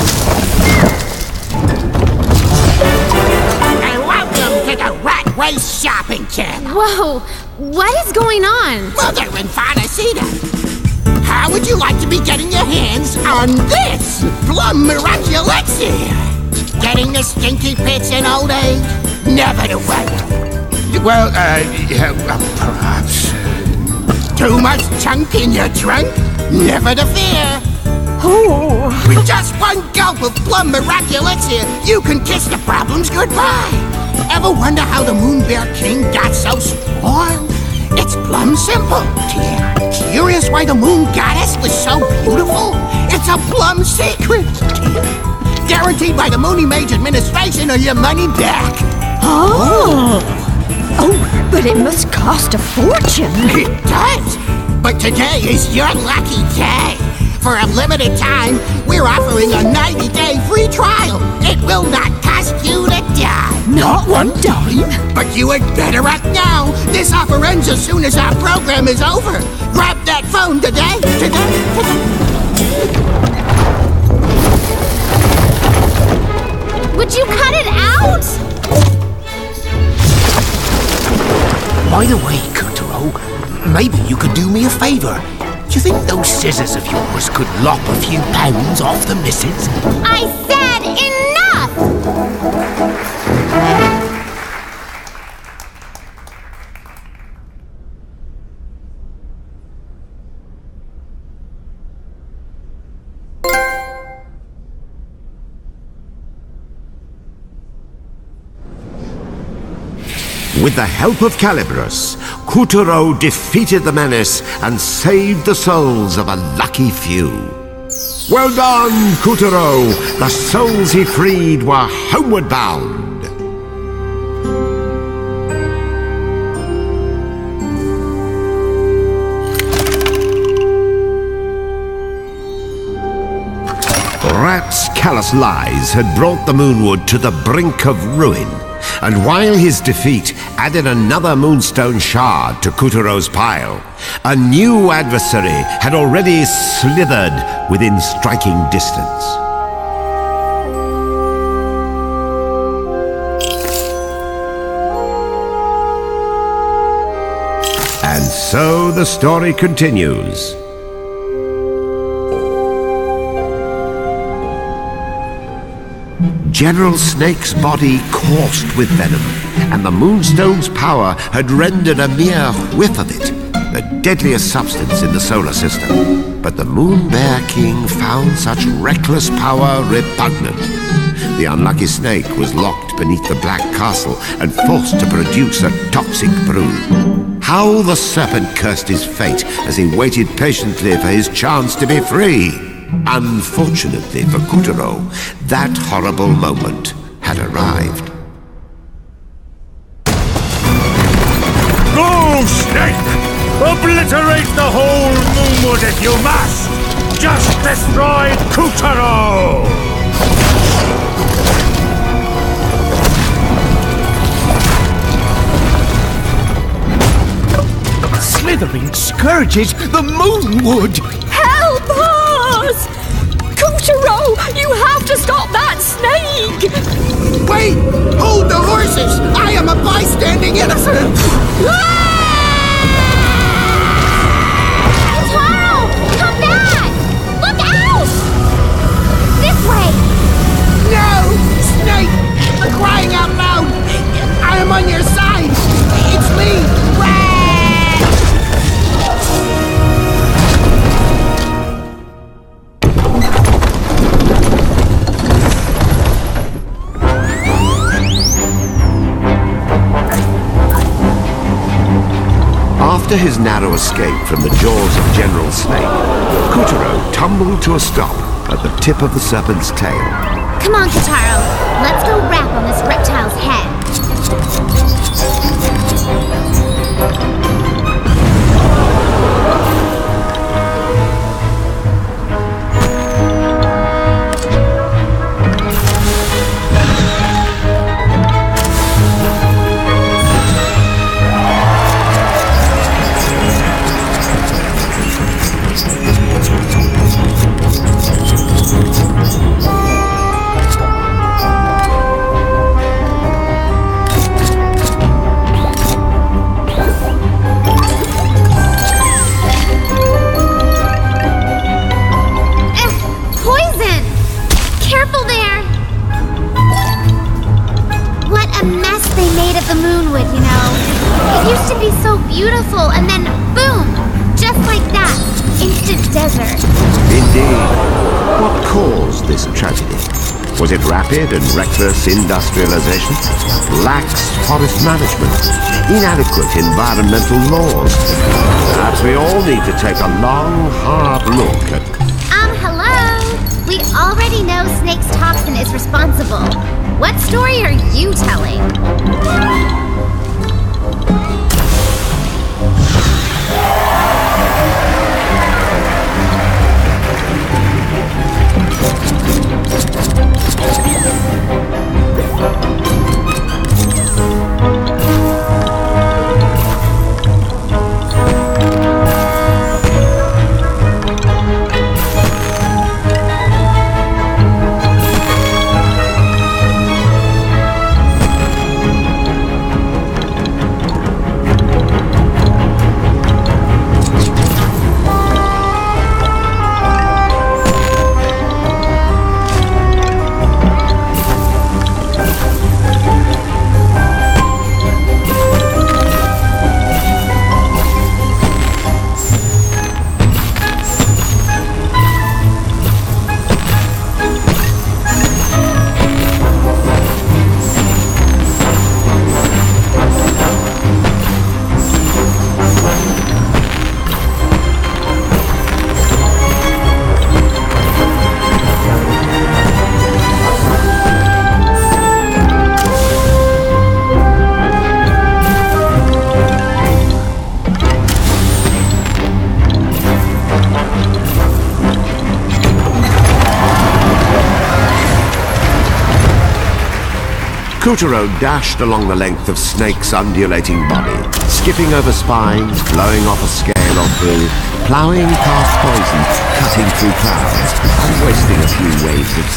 And welcome to the Rat Race Shopping Channel. Whoa, what is going on? Mother and Father Cedar. How would you like to be getting your hands on this Plum Miraculexir? Getting the stinky pits in old age? Never the way. Well, uh, yeah, uh, perhaps. Too much junk in your trunk? Never the fear. Oh. With just one gulp of Plum Miraculexir, you can kiss the problems goodbye. Ever wonder how the Moon Bear King got so strong? It's plumb simple. Curious why the Moon Goddess was so beautiful? It's a plumb secret. Guaranteed by the Moony Mage administration or your money back. Oh. Oh, but it must cost a fortune. It does. But today is your lucky day. For a limited time, we're offering a ninety-day free trial. It will not cost you a dime. Not one dime? But you had better act now. This offer ends as soon as our program is over. Grab that phone today, today, today. Would you cut it out? By the way, Kotaro, maybe you could do me a favor. Do you think those scissors of yours could lop a few pounds off the missus? I said enough! With the help of Calibros, Kotaro defeated the menace and saved the souls of a lucky few. Well done, Kotaro! The souls he freed were homeward bound. Rat's callous lies had brought the Moonwood to the brink of ruin. And while his defeat added another moonstone shard to Kotaro's pile, a new adversary had already slithered within striking distance. And so the story continues. General Snake's body coursed with venom, and the Moonstone's power had rendered a mere whiff of it the deadliest substance in the solar system. But the Moon Bear King found such reckless power repugnant. The unlucky snake was locked beneath the Black Castle and forced to produce a toxic brood. How the serpent cursed his fate as he waited patiently for his chance to be free. Unfortunately for Kotaro, that horrible moment had arrived. Go, Snake! Obliterate the whole Moonwood if you must! Just destroy Kotaro! Slithering scourges, the Moonwood! Help us! Kotaro, you have to stop that snake! Wait! Hold the horses! I am a bystanding innocent! Taro! Come back! Look out! This way! No! Snake! For crying out loud! I am on your side! It's me! After his narrow escape from the jaws of General Snake, Kutaro tumbled to a stop at the tip of the serpent's tail. Come on, Kotaro. Let's go rap on this reptile's head. Beautiful, and then boom! Just like that. Instant desert. Indeed. What caused this tragedy? Was it rapid and reckless industrialization? Lax forest management? Inadequate environmental laws? Perhaps we all need to take a long, hard look at... Um, hello? We already know Snake's toxin is responsible. What story are you telling? Kutaro dashed along the length of Snake's undulating body, skipping over spines, blowing off a scale or two, ploughing past poison, cutting through clouds, and wasting a few waves of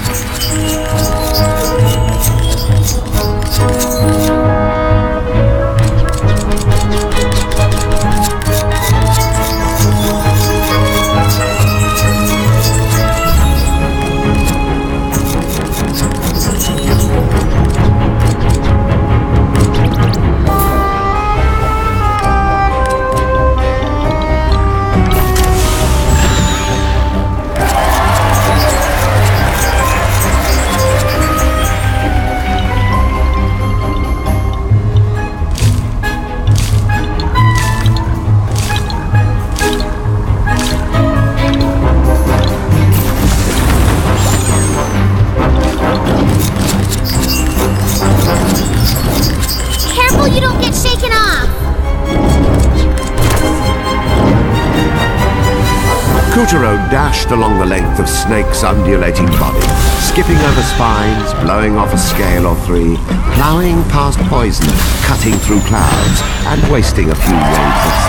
Kutaro dashed along the length of Snake's undulating body, skipping over spines, blowing off a scale or three, ploughing past poison, cutting through clouds, and wasting a few waves of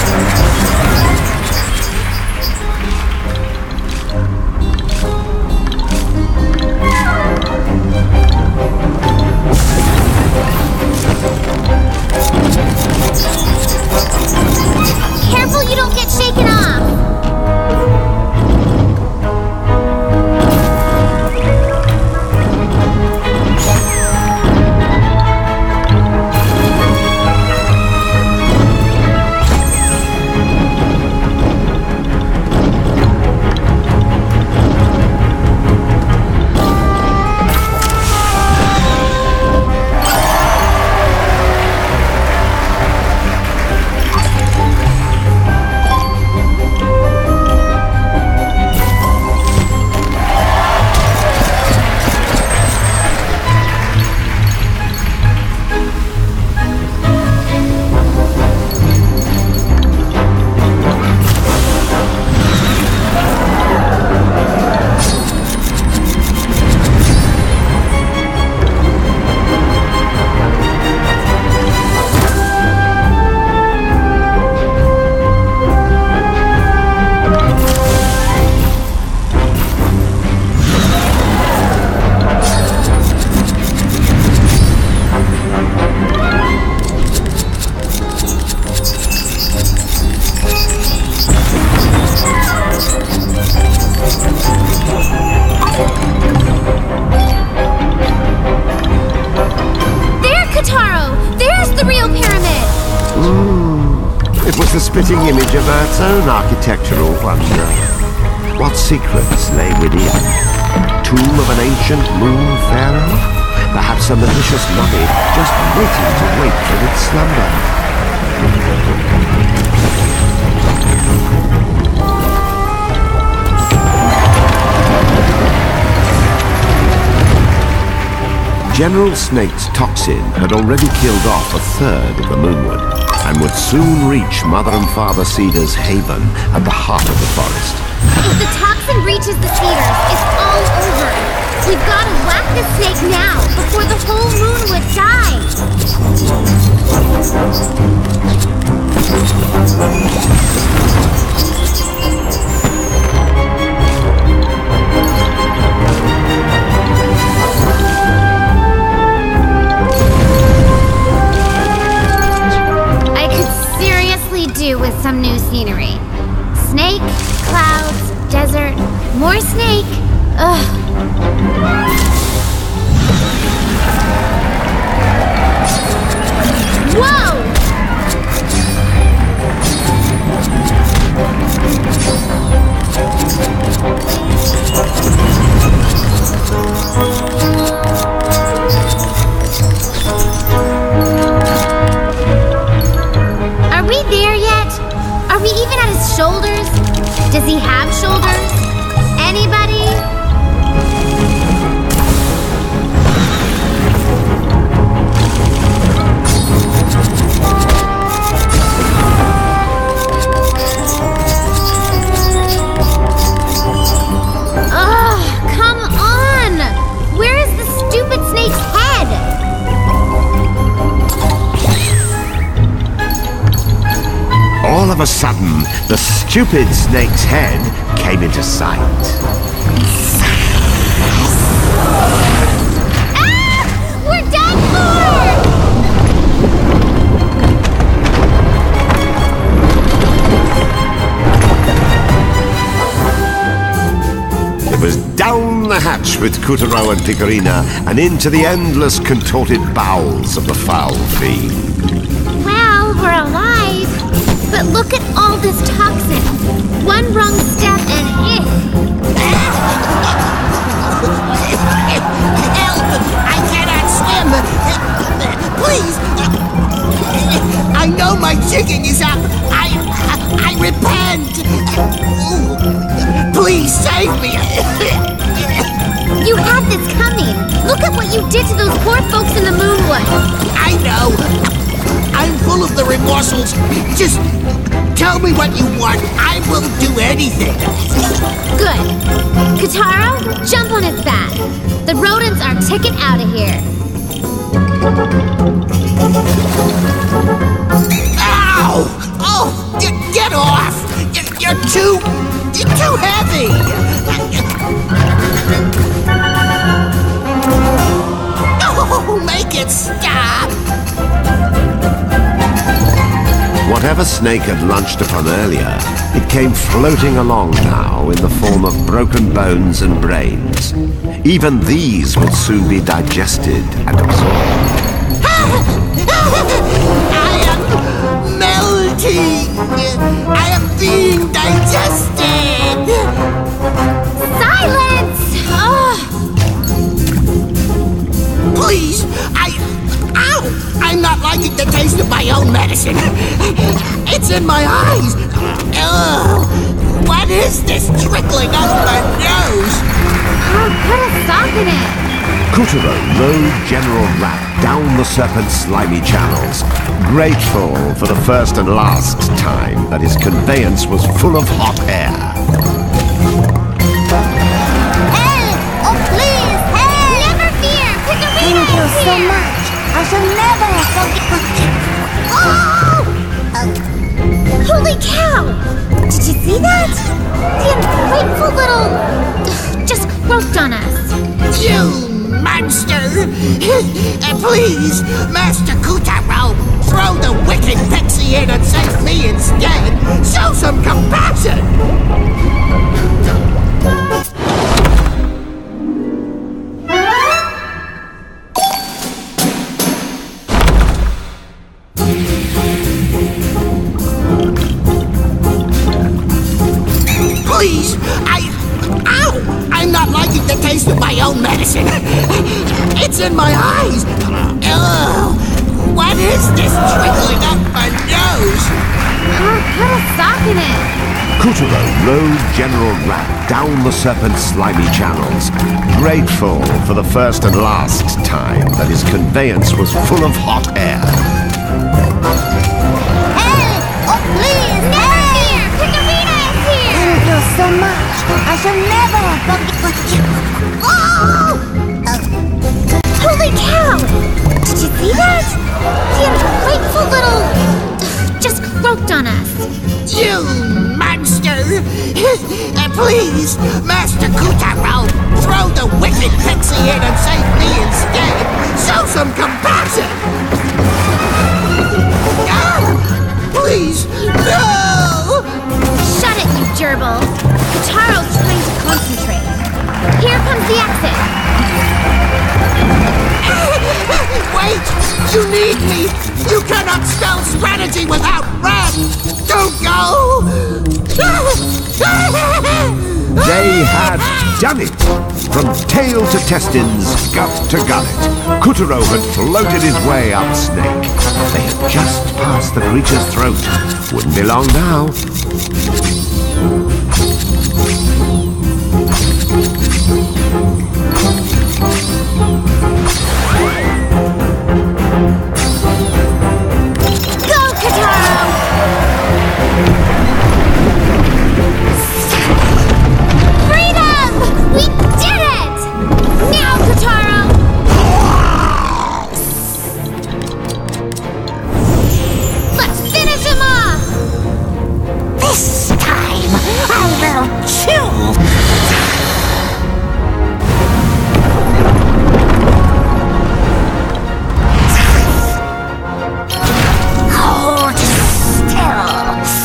sound. fitting image of Earth's own architectural wonder. What secrets lay within? Tomb of an ancient moon pharaoh? Perhaps a malicious mummy just waiting to wake from its slumber. General Snake's toxin had already killed off a third of the moonwood, and would soon reach Mother and Father Cedar's haven at the heart of the forest. If the toxin reaches the cedars, it's all over. We've got to whack the snake now, before the whole moonwood dies. Do with some new scenery. Snake, clouds, desert, more snake. Ugh. Whoa! Are we there yet? Are we even at his shoulders? Does he have shoulders? Anybody? Oh, come on! Where is the stupid snake's head? All of a sudden, the stupid snake's head came into sight. Ah! We're done It was down the hatch with Kutaro and Picorina and into the endless contorted bowels of the foul fiend. Well, we're alive. But look at all this toxin. One wrong step and eh. Help! I cannot swim! Please! I know my jigging is up! I... I repent! Please save me! You had this coming! Look at what you did to those poor folks in the moonwood! I know! I'm full of the remorsals. Just tell me what you want. I will do anything. Good. Kutaro, jump on his back. The rodents are ticket out of here. Ow! Oh, get, get off! You're, you're too... You're too heavy! Oh, make it stop! Whatever snake had lunched upon earlier, it came floating along now in the form of broken bones and brains. Even these would soon be digested and absorbed. I am melting! I am being digested! Silence! Oh. Please, I... Ow! I'm not liking the taste of my own medicine. It's in my eyes. Ugh! What is this trickling out of my nose? Oh, put a sock in it. Kutaro rode General Rat down the serpent's slimy channels, grateful for the first and last time that his conveyance was full of hot air. Help! Oh, please, help! Never fear! Picorina Thank you is so here! much. I shall never forget. Oh! Holy cow! Did you see that? The ungrateful little... just croaked on us. You monster! Please, Master Kutaro, throw the wicked pixie in and save me instead! Show some compassion! the taste of my own medicine. It's in my eyes. Ugh. What is this trickling up my nose? Put, put a sock in it. Kuturo rode General Rat down the serpent's slimy channels, grateful for the first and last time that his conveyance was full of hot air. Hey! Oh, please! Never fear! Piccarina is here! Thank you so much. I shall never forget. Oh! Holy cow! Did you see that? The ungrateful little... just croaked on us. You monster! Uh, please, Master Kutaro, throw the wicked pixie in and save me instead. Show some compassion! Ah, please, no! Shut it, you gerbil! Kutaro's trying to concentrate. Here comes the exit. Wait! You need me! You cannot spell strategy without Rat! Don't go! They had done it! From tail to testins, gut to gullet, Kuturo had floated his way up Snake. They had just passed the creature's throat. Wouldn't be long now. Go, Kutaro! Freedom! We did it! Now, Kutaro! Let's finish him off! This time, I will chew. Hold still.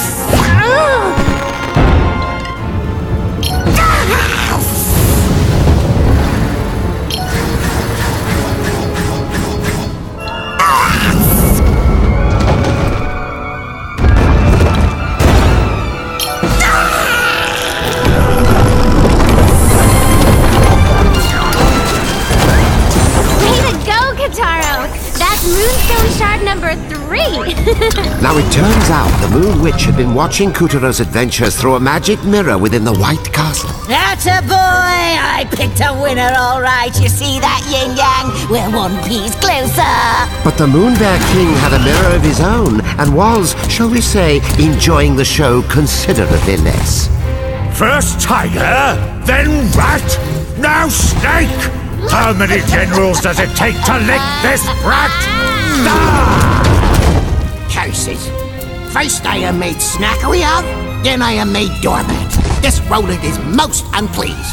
Way to go, Kutaro! That's Moonstone Shard number three! Now it turns out the Moon Witch had been watching Kuturo's adventures through a magic mirror within the White Castle. Atta boy! I picked a winner, all right. You see that, Yin Yang? We're one piece closer. But the Moon Bear King had a mirror of his own and was, shall we say, enjoying the show considerably less. First Tiger, then Rat, now Snake! How many generals does it take to lick this brat? Ah! Curses. First I am made snackery of, then I am made doormat. This rodent is most unpleased.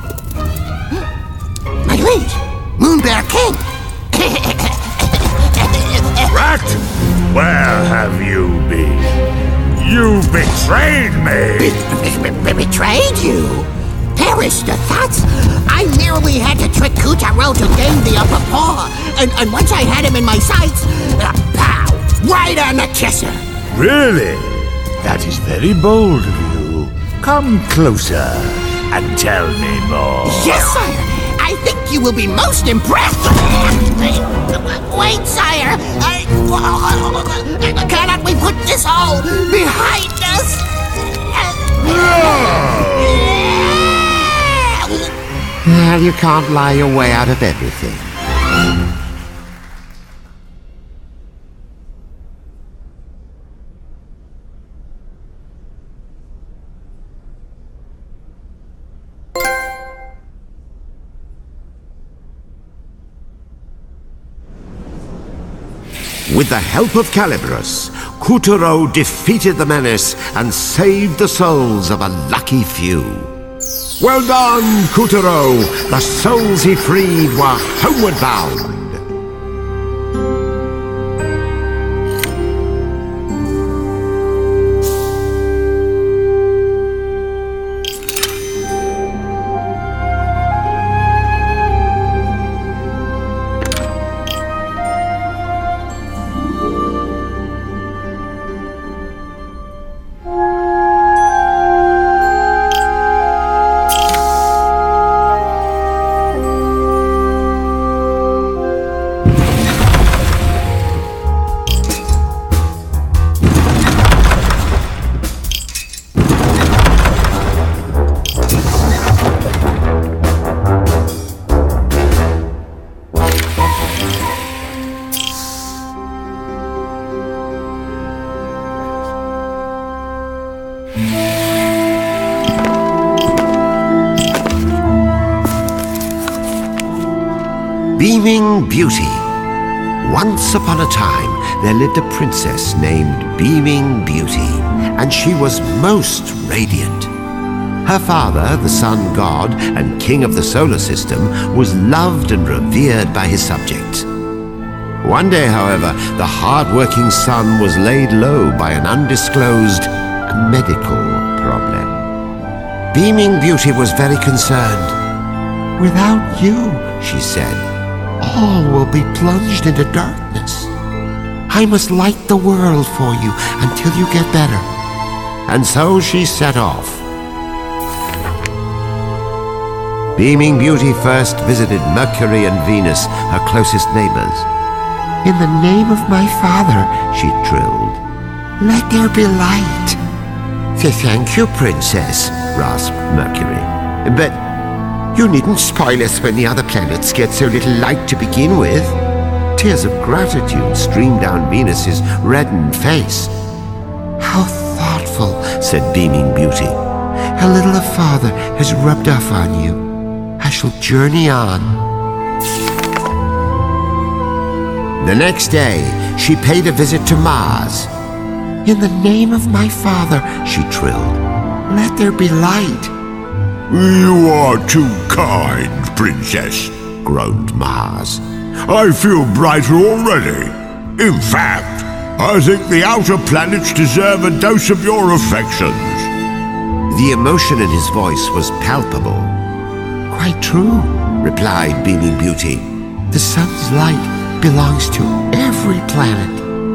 My liege, Moon Bear King. Rat, where have you been? You betrayed me! Be- be- be- betrayed you? Perish the thoughts! I merely had to trick Kutaro to gain the upper paw, and, and once I had him in my sights, uh, pow! Right on the kisser! Really? That is very bold of you. Come closer and tell me more. Yes, sire! I think you will be most impressed! Wait, sire! I... Cannot we put this all behind us? Well, you can't lie your way out of everything. With the help of Calibros, Kuturo defeated the menace and saved the souls of a lucky few. Well done, Kuturo! The souls he freed were homeward bound. Beaming Beauty. Once upon a time, there lived a princess named Beaming Beauty, and she was most radiant. Her father, the sun god and king of the solar system, was loved and revered by his subjects. One day, however, the hard-working sun was laid low by an undisclosed medical problem. Beaming Beauty was very concerned. "Without you," she said, "all will be plunged into darkness. I must light the world for you until you get better." And so she set off. Beaming Beauty first visited Mercury and Venus, her closest neighbors. "In the name of my father," she trilled, "let there be light." "Thank you, Princess," rasped Mercury. "But you needn't spoil us when the other planets get so little light to begin with." Tears of gratitude streamed down Venus's reddened face. "How thoughtful," said Beaming Beauty. "A little of father has rubbed off on you. I shall journey on." The next day, she paid a visit to Mars. "In the name of my father," she trilled, "let there be light." "You are too kind, Princess," groaned Mars. "I feel brighter already. In fact, I think the outer planets deserve a dose of your affections." The emotion in his voice was palpable. "Quite true," replied Beaming Beauty. "The sun's light belongs to every planet."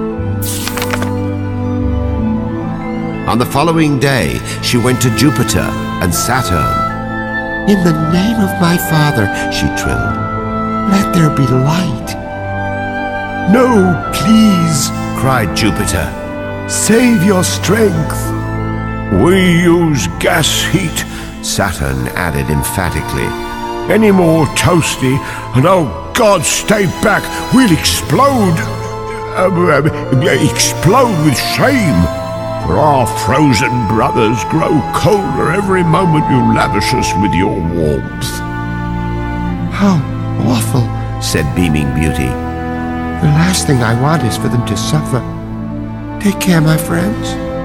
On the following day, she went to Jupiter and Saturn. "In the name of my father," she trilled, "let there be light." "No, please," cried Jupiter. "Save your strength." "We use gas heat," Saturn added emphatically. "Any more toasty, and oh God, stay back, we'll explode. Uh, uh, explode with shame. For our frozen brothers grow colder every moment you lavish us with your warmth." "How awful," said Beaming Beauty. "The last thing I want is for them to suffer. Take care, my friends."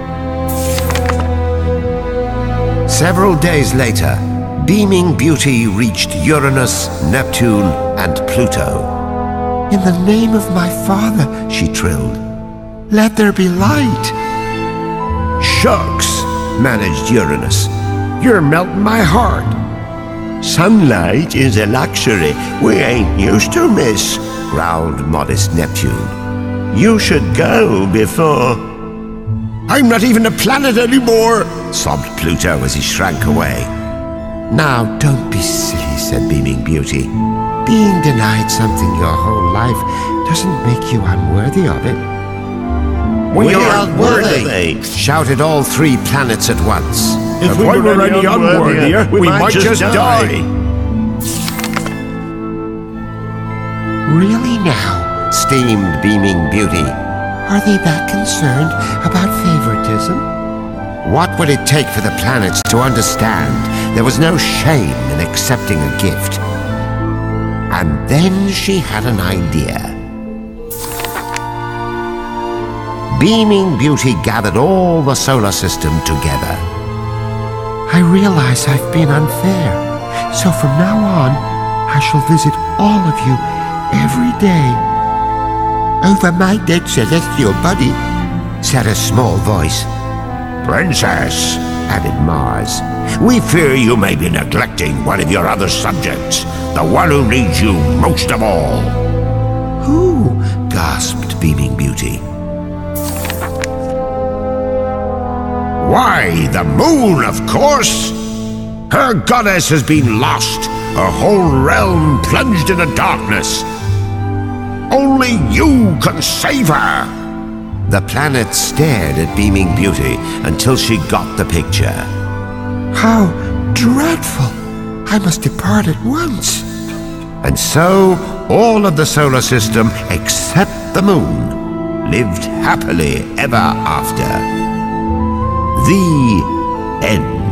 Several days later, Beaming Beauty reached Uranus, Neptune, and Pluto. "In the name of my father," she trilled, "let there be light." "Shucks," managed Uranus. "You're melting my heart." "Sunlight is a luxury we ain't used to, miss," growled modest Neptune. "You should go before—" "I'm not even a planet anymore," sobbed Pluto as he shrank away. "Now, don't be silly," said Beaming Beauty. "Being denied something your whole life doesn't make you unworthy of it." "We, we aren't worthy!" worthy, shouted all three planets at once. If, if we, we were any unworthier, we, we might just die. die. "Really now?" steamed Beaming Beauty. "Are they that concerned about favoritism?" What would it take for the planets to understand there was no shame in accepting a gift? And then she had an idea. Beaming Beauty gathered all the solar system together. "I realize I've been unfair, so from now on, I shall visit all of you every day." "Over my dead celestial body," said a small voice. "Princess," added Mars, "we fear you may be neglecting one of your other subjects, the one who needs you most of all." "Who?" gasped Beaming Beauty. "Why, the moon, of course! Her goddess has been lost, her whole realm plunged into darkness. Only you can save her!" The planets stared at Beaming Beauty until she got the picture. "How dreadful! I must depart at once." And so, all of the solar system, except the moon, lived happily ever after. The end.